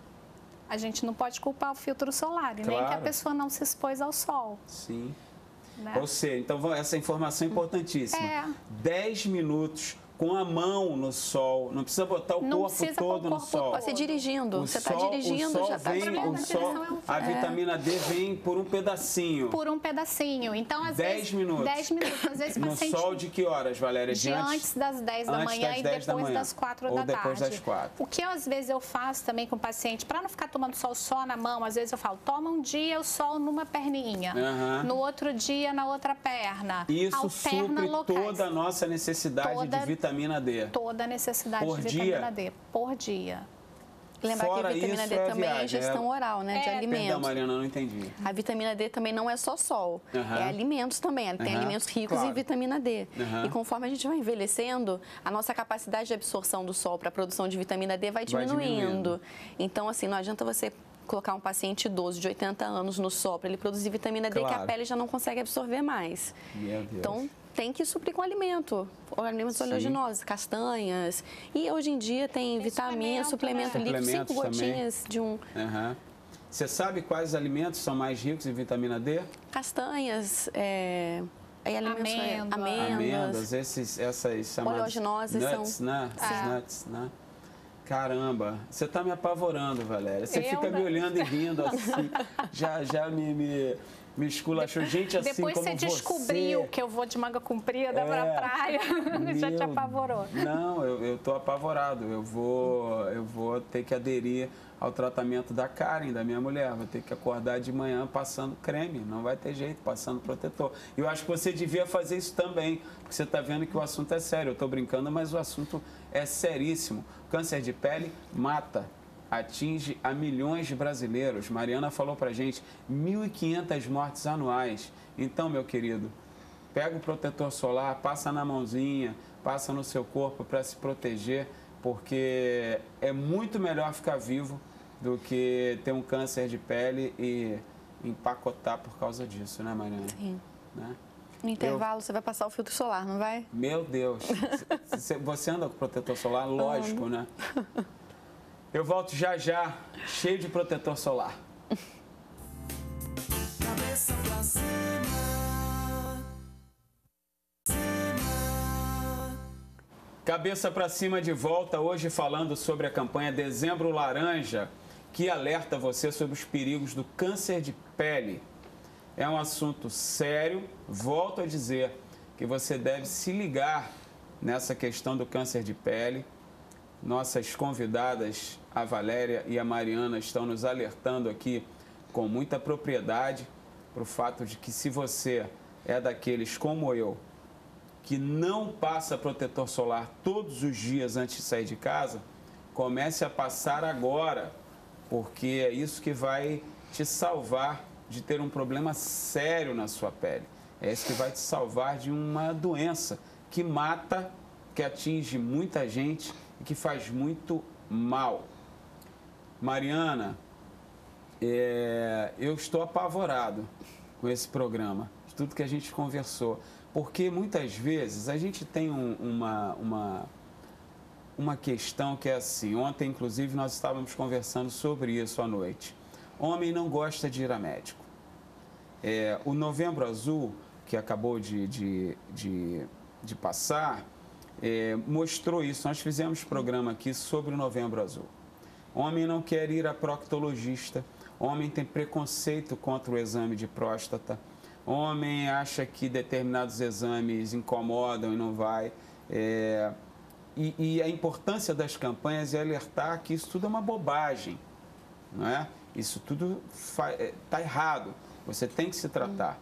a gente não pode culpar o filtro solar, e claro. nem que a pessoa não se expôs ao sol. Sim. Né? Ou seja, então essa informação é importantíssima. É. dez minutos com a mão no sol, não precisa botar o não corpo todo o corpo no sol. Você dirigindo, o você está dirigindo, o sol já está vem, o sol, A é. vitamina D vem por um pedacinho. Por um pedacinho. Então, às dez vezes... minutos. dez minutos. Às vezes, no paciente... sol de que horas, Valéria? De antes, antes das dez da manhã e depois da das quatro da tarde. Ou depois das quatro. O que às vezes eu faço também com o paciente, para não ficar tomando sol só na mão, às vezes eu falo, toma um dia o sol numa perninha, uh-huh. no outro dia na outra perna. Isso Alterna supre locais. toda a nossa necessidade toda, de vitamina D. Toda a necessidade por de dia? vitamina D por dia. Lembrar Fora que a vitamina D é também viagem, é ingestão é... oral, né, é, de alimentos. Perdão, Mariana, não entendi. A vitamina D também não é só sol, uhum. é alimentos também. Ela tem uhum. alimentos ricos claro. em vitamina D. Uhum. E conforme a gente vai envelhecendo, a nossa capacidade de absorção do sol para a produção de vitamina D vai diminuindo. vai diminuindo. Então, assim, não adianta você colocar um paciente idoso de oitenta anos no sol para ele produzir vitamina D, claro. que a pele já não consegue absorver mais. Meu Deus. Então, tem que suprir com alimento, alimentos oleaginosos, castanhas. E hoje em dia tem, tem vitamina, suplemento, suplemento líquido, cinco gotinhas de um... Uhum. Você sabe quais alimentos são mais ricos em vitamina D? Castanhas, é... Aí alimentos, Amêndoa. amêndoas, amêndoas esses, essas chamadas oleaginosas nuts, são... né? Esses é. nuts, né? Caramba, você tá me apavorando, Valéria. Você Eu fica não. me olhando e rindo assim, já, já me... me... Me esculachou, gente assim Depois como você descobriu você. que eu vou de manga comprida é, pra praia, já te apavorou. Não, eu, eu tô apavorado. Eu vou, eu vou ter que aderir ao tratamento da Karen, da minha mulher. Vou ter que acordar de manhã passando creme. Não vai ter jeito, passando protetor. E eu acho que você devia fazer isso também, porque você está vendo que o assunto é sério. Eu estou brincando, mas o assunto é seríssimo. Câncer de pele mata. Atinge a milhões de brasileiros. Mariana falou pra gente, mil e quinhentas mortes anuais. Então, meu querido, pega o protetor solar, passa na mãozinha, passa no seu corpo para se proteger, porque é muito melhor ficar vivo do que ter um câncer de pele e empacotar por causa disso, né, Mariana? Sim. Né? No intervalo, Eu... você vai passar o filtro solar, não vai? Meu Deus. Você anda com protetor solar? Lógico, né? Eu volto já já, cheio de protetor solar. Cabeça pra cima. Cima. Cabeça pra cima de volta, hoje falando sobre a campanha Dezembro Laranja, que alerta você sobre os perigos do câncer de pele. É um assunto sério, volto a dizer que você deve se ligar nessa questão do câncer de pele. Nossas convidadas a Valéria e a Mariana estão nos alertando aqui com muita propriedade para o fato de que se você é daqueles como eu, que não passa protetor solar todos os dias antes de sair de casa, comece a passar agora, porque é isso que vai te salvar de ter um problema sério na sua pele. É isso que vai te salvar de uma doença que mata, que atinge muita gente e que faz muito mal. Mariana, é, eu estou apavorado com esse programa, de tudo que a gente conversou, porque muitas vezes a gente tem um, uma, uma, uma questão que é assim, ontem inclusive nós estávamos conversando sobre isso à noite. Homem não gosta de ir a médico. É, o Novembro Azul, que acabou de, de, de, de passar, é, mostrou isso. Nós fizemos programa aqui sobre o Novembro Azul. Homem não quer ir a proctologista. Homem tem preconceito contra o exame de próstata. Homem acha que determinados exames incomodam e não vai. É, e, e a importância das campanhas é alertar que isso tudo é uma bobagem, não é? Isso tudo está errado. Você tem que se tratar.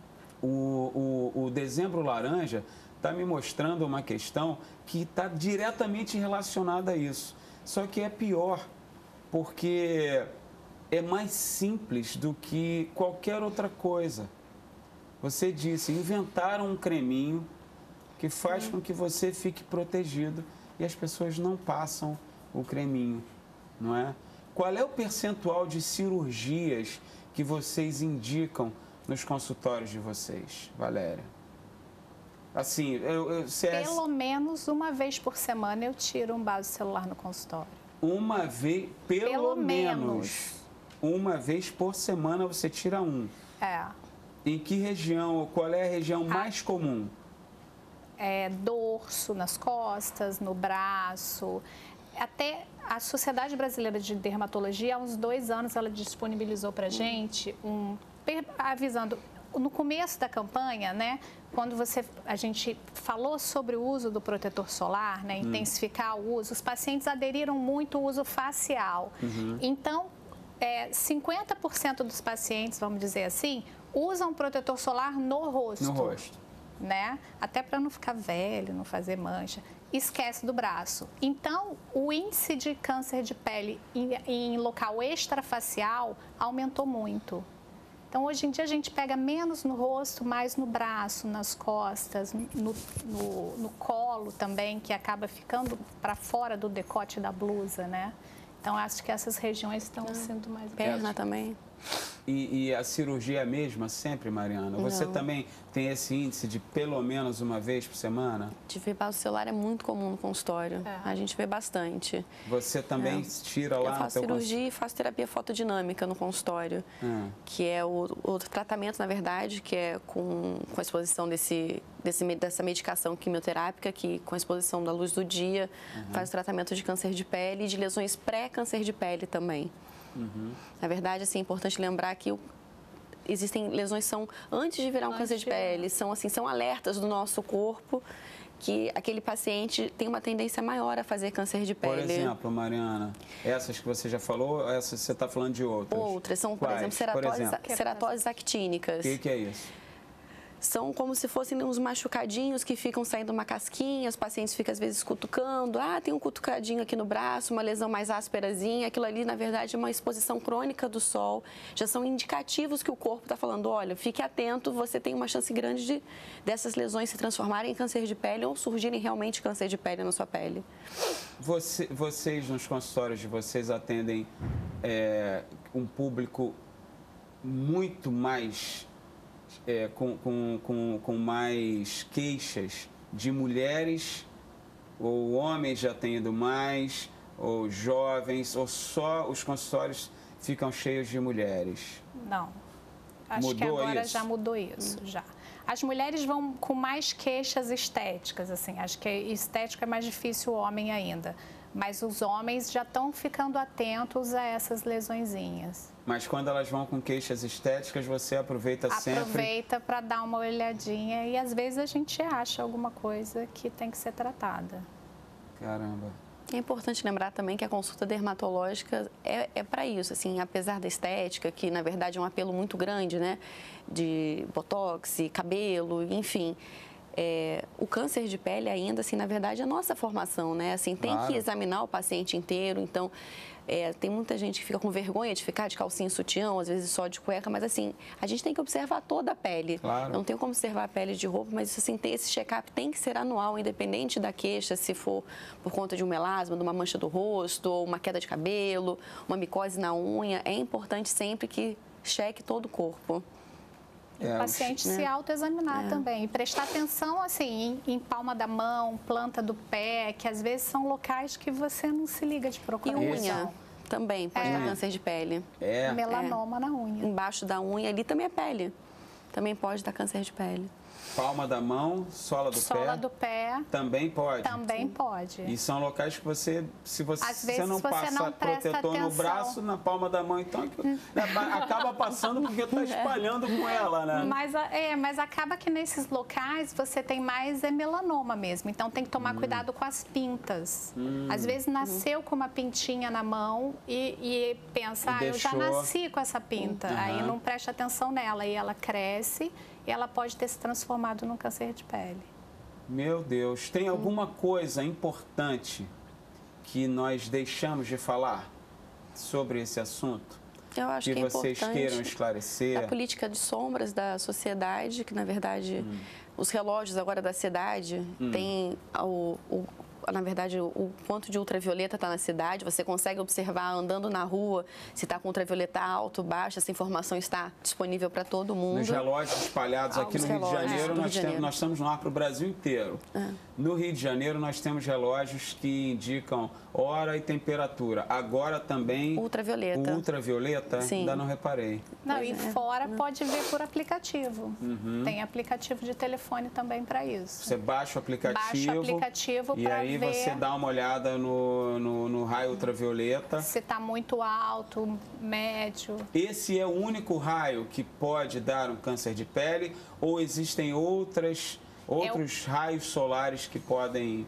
O, o, o Dezembro Laranja está me mostrando uma questão que está diretamente relacionada a isso. Só que é pior, porque é mais simples do que qualquer outra coisa. Você disse, inventaram um creminho que faz com que você fique protegido e as pessoas não passam o creminho, não é? Qual é o percentual de cirurgias que vocês indicam nos consultórios de vocês, Valéria? Assim, eu, eu, se é... Pelo menos uma vez por semana eu tiro um vaso celular no consultório. Uma vez, pelo, pelo menos, menos. Uma vez por semana você tira um. É. Em que região, qual é a região mais comum? É dorso, nas costas, no braço. Até a Sociedade Brasileira de Dermatologia, há uns dois anos, ela disponibilizou para a gente um, avisando, no começo da campanha, né, quando você, a gente falou sobre o uso do protetor solar, né, intensificar hum. o uso, os pacientes aderiram muito ao uso facial. Uhum. Então, é, cinquenta por cento dos pacientes, vamos dizer assim, usam protetor solar no rosto. No rosto. Né? Até para não ficar velho, não fazer mancha. Esquece do braço. Então, o índice de câncer de pele em, em local extrafacial aumentou muito. Então, hoje em dia, a gente pega menos no rosto, mais no braço, nas costas, no, no, no colo também, que acaba ficando para fora do decote da blusa, né? Então, acho que essas regiões estão ah, sendo mais... Perna também. E, e a cirurgia é a mesma sempre, Mariana? Você Não. também tem esse índice de pelo menos uma vez por semana? De ver vaso celular é muito comum no consultório. É. A gente vê bastante. Você também é. tira lá Eu faço no teu cirurgia e faço terapia fotodinâmica no consultório. É. Que é o, o tratamento, na verdade, que é com, com a exposição desse, desse, dessa medicação quimioterápica, que com a exposição da luz do dia, uhum. faz o tratamento de câncer de pele e de lesões pré-câncer de pele também. Uhum. Na verdade, assim, é importante lembrar que o, existem lesões que são antes de virar um antes câncer de pele, são assim, são alertas do nosso corpo que aquele paciente tem uma tendência maior a fazer câncer de pele. Por exemplo, Mariana, essas que você já falou, essas você está falando de outras? Outras, são, por Quais? exemplo, ceratoses, por exemplo? ceratoses actínicas. O que, que é isso? São como se fossem uns machucadinhos que ficam saindo uma casquinha, os pacientes ficam às vezes cutucando, ah, tem um cutucadinho aqui no braço, uma lesão mais ásperazinha, aquilo ali na verdade é uma exposição crônica do sol, já são indicativos que o corpo está falando, olha, fique atento, você tem uma chance grande de dessas lesões se transformarem em câncer de pele ou surgirem realmente câncer de pele na sua pele. Você, vocês nos consultórios de vocês atendem é, um público muito mais... É, com, com, com, com mais queixas de mulheres, ou homens já tendo mais, ou jovens, ou só os consultórios ficam cheios de mulheres? Não. Acho mudou que agora isso? já mudou isso, hum. já. As mulheres vão com mais queixas estéticas, assim, acho que estética é mais difícil o homem ainda. Mas os homens já estão ficando atentos a essas lesõezinhas. Mas quando elas vão com queixas estéticas, você aproveita, aproveita sempre... Aproveita para dar uma olhadinha e às vezes a gente acha alguma coisa que tem que ser tratada. Caramba. É importante lembrar também que a consulta dermatológica é, é para isso, assim, apesar da estética, que na verdade é um apelo muito grande, né, de botox, cabelo, enfim, é, o câncer de pele ainda, assim, na verdade é a nossa formação, né, assim, tem Claro. que examinar o paciente inteiro, então, é, tem muita gente que fica com vergonha de ficar de calcinha e sutiã, às vezes só de cueca, mas assim, a gente tem que observar toda a pele. Claro. Não tem como observar a pele de roupa, mas assim, tem, esse check-up tem que ser anual, independente da queixa, se for por conta de um melasma, de uma mancha do rosto, ou uma queda de cabelo, uma micose na unha. É importante sempre que cheque todo o corpo. E o paciente se autoexaminar É. também. E prestar atenção, assim, em, em palma da mão, planta do pé, que às vezes são locais que você não se liga de E procurar. unha também, pode É. dar câncer de pele. É. Melanoma na unha. Embaixo da unha, ali também é pele. Também pode dar câncer de pele. Palma da mão, sola do Sola pé. do pé Também pode. também pode. E são locais que você, se você, Às você vezes não você passa não presta protetor no atenção. braço, na palma da mão, então né, acaba passando porque está espalhando com ela, né? Mas, a- é, mas acaba que nesses locais você tem mais é melanoma mesmo. Então tem que tomar cuidado com as pintas. Hum. Às vezes nasceu com uma pintinha na mão e, e pensa, E ah, eu já deixou. nasci com essa pinta. Uhum. Aí não presta atenção nela e ela cresce e ela pode ter se transformado num câncer de pele. Meu Deus, tem alguma coisa importante que nós deixamos de falar sobre esse assunto? Eu acho que, que é vocês importante queiram esclarecer? a política de sombras da sociedade, que na verdade Hum. os relógios agora da cidade Hum. têm o, o- na verdade o, o quanto de ultravioleta está na cidade. Você consegue observar andando na rua se está com ultravioleta alto, baixo. Essa informação está disponível para todo mundo. Nos relógios espalhados Ah, aqui os no Rio de relógios, Janeiro, do Rio nós, de temos, Janeiro. nós estamos no ar para o Brasil inteiro. É. No Rio de Janeiro, nós temos relógios que indicam hora e temperatura. Agora também... Ultravioleta. O ultravioleta? Sim. Ainda não reparei. Não, Pois e é. fora pode ver por aplicativo. Uhum. Tem aplicativo de telefone também para isso. Você baixa o aplicativo. Baixa o aplicativo E pra aí ver. você dá uma olhada no, no, no raio ultravioleta. Se está muito alto, médio. Esse é o único raio que pode dar um câncer de pele ou existem outras, outros raios solares que podem...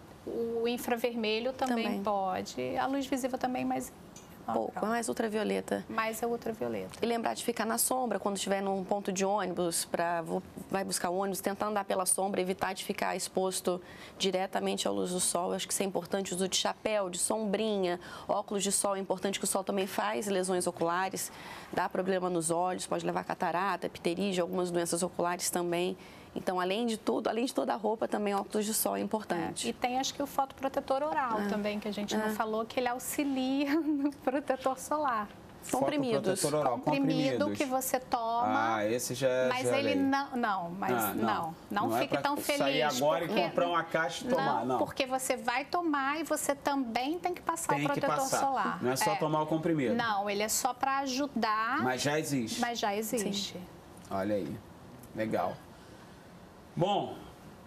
O infravermelho também, Também. pode. A luz visível também, mas Pouco, é mais ultravioleta. mais é ultravioleta. E lembrar de ficar na sombra quando estiver num ponto de ônibus, para vai buscar o ônibus, tentar andar pela sombra, evitar de ficar exposto diretamente à luz do sol. Eu acho que isso é importante, uso de chapéu, de sombrinha, óculos de sol. É importante que o sol também faz lesões oculares, dá problema nos olhos, pode levar catarata, pterígio, algumas doenças oculares também. Então, além de tudo, além de toda a roupa, também óculos de sol é importante. E tem, acho que o fotoprotetor oral É. também, que a gente É. não falou, que ele auxilia no protetor solar. Comprimidos. Fotoprotetor oral, Comprimido comprimidos. que você toma. Ah, esse já é Mas já é ele lei. não, não, mas Ah, não, não, Não é fique pra tão feliz. sair agora porque- e comprar uma caixa e tomar, não. porque você vai tomar e você também tem que passar Tem o que protetor passar. solar. Não é só tomar o comprimido. Não, ele é só para ajudar. Mas já existe. Mas já existe. Olha aí, legal. Bom,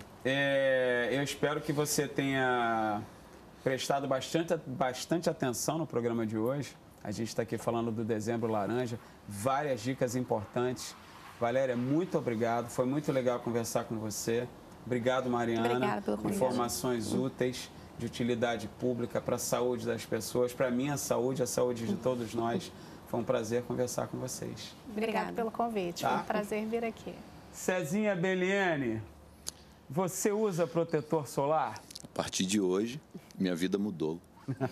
é, eu espero que você tenha prestado bastante, bastante atenção no programa de hoje. A gente está aqui falando do Dezembro Laranja, várias dicas importantes. Valéria, muito obrigado, foi muito legal conversar com você. Obrigado, Mariana. Obrigada pelo convite. Informações úteis, de utilidade pública para a saúde das pessoas, para a minha saúde, a saúde de todos nós. Foi um prazer conversar com vocês. Obrigada pelo convite. Tá. Foi um prazer vir aqui. Cezinha Beliene, você usa protetor solar? A partir de hoje, minha vida mudou.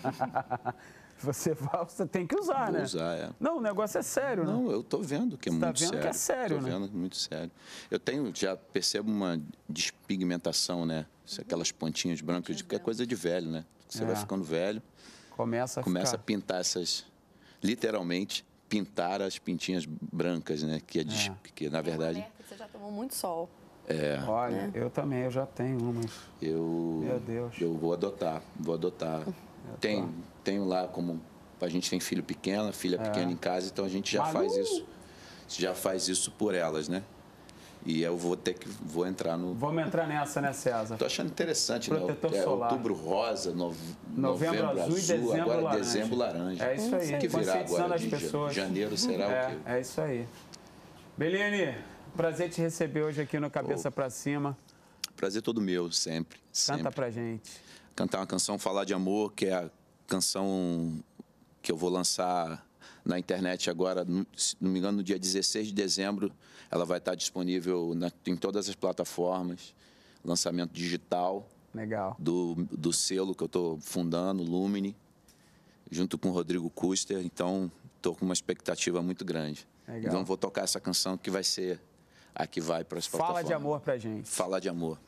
Você, vai, você tem que usar, Vou né? usar, é. Não, o negócio é sério, né? Não, eu tô vendo que é Você tá muito vendo sério. que é sério, tô né? vendo muito sério. Eu tenho, já percebo uma despigmentação, né? Isso, aquelas pontinhas brancas, de que é coisa de velho, né? Você É. vai ficando velho, Começa a começa ficar. a pintar essas, literalmente, pintar as pintinhas brancas, né? Que, é des- que na verdade, Você já tomou muito sol. é... Olha, eu também, eu já tenho umas. Eu, Meu Deus. eu vou adotar, vou adotar. Tenho, tenho lá como a gente tem filho pequeno, filha pequena em casa, então a gente já Malu! faz isso, já faz isso por elas, né? E eu vou ter que vou entrar no. Vamos entrar nessa, né, César? Tô achando interessante, né? Protetor É, solar. outubro rosa, nove- Novembro novembro, azul e dezembro agora laranja. dezembro laranja. É isso aí, Que virá conscientizando agora as de ja- pessoas. janeiro será é, o quê? É isso aí. Beliene, prazer te receber hoje aqui no Cabeça Oh. pra Cima. prazer todo meu, sempre. Canta sempre. pra gente. Cantar uma canção, Falar de Amor, que é a canção que eu vou lançar na internet agora, se não me engano, no dia dezesseis de dezembro. Ela vai estar disponível na, em todas as plataformas. Lançamento digital. Legal. Do, do selo que eu estou fundando, Lumine, junto com o Rodrigo Custer. Então, estou com uma expectativa muito grande. Legal. Então, vou tocar essa canção que vai ser a que vai para as plataformas. Fala de amor pra gente. Fala de amor.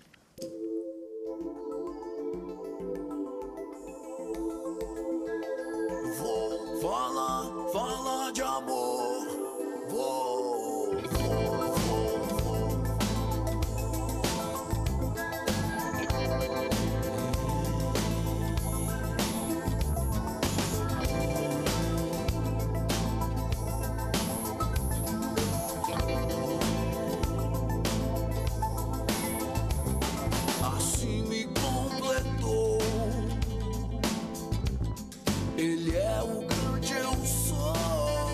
Vou falar, falar de amor. Vou, vou, vou, vou. Assim me completou. Ele é o grande eu sou.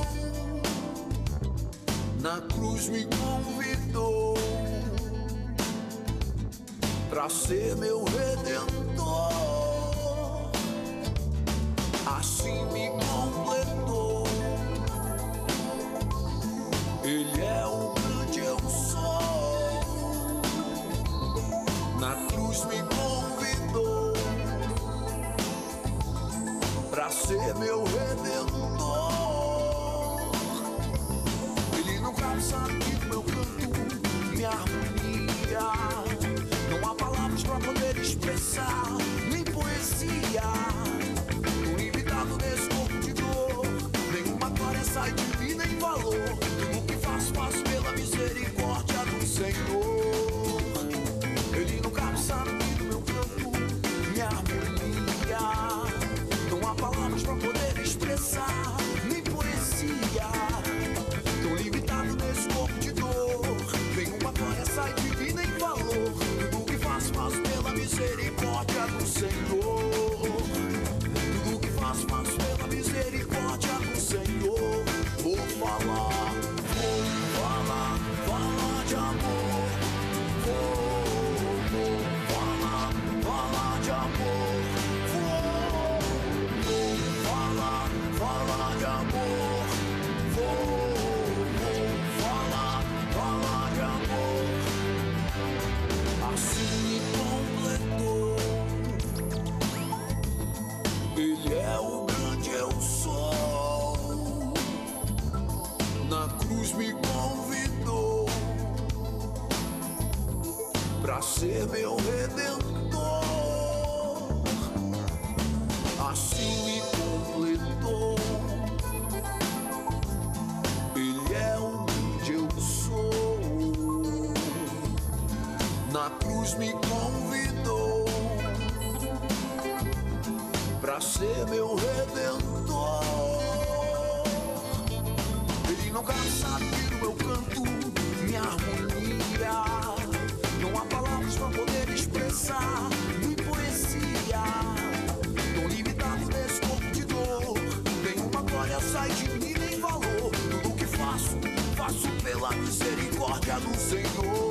Na cruz me convidou pra ser meu redentor. Assim me completou. Ele é o grande eu sou. Na cruz me convidou pra ser meu redentor. Ele não cansa aqui do meu canto, minha harmonia. Não há palavras pra poder expressar, nem poesia. Tô limitado nesse corpo de dor. Nenhuma glória sai de mim, nem valor. Tudo que faço, faço pela misericórdia do Senhor. Ele não cansa aqui do meu canto, minha harmonia. Não há palavras pra poder expressar, nem poesia. Tô limitado nesse corpo de dor. Nenhuma glória sai de mim, nem valor. Tudo que faço, faço pela misericórdia do Senhor. Tudo que faço, faço pela misericórdia do Senhor. Vou falar, vou falar, falar de amor. Vou, vou falar, falar de amor. Vou falar, falar de amor. Vou, vou falar, falar de amor. Assim me completou. Ele é o grande eu sou. Na cruz me convidou pra ser meu redentor. Assim me completou. Ele é o grande eu sou. Na cruz me convidou pra ser meu redentor. Ele não cansa aqui no meu canto, minha harmonia. Não há palavras pra poder expressar, nem poesia. Tô limitado nesse corpo de dor. Nenhuma glória sai de mim, nem valor. Tudo que faço, faço pela misericórdia do Senhor.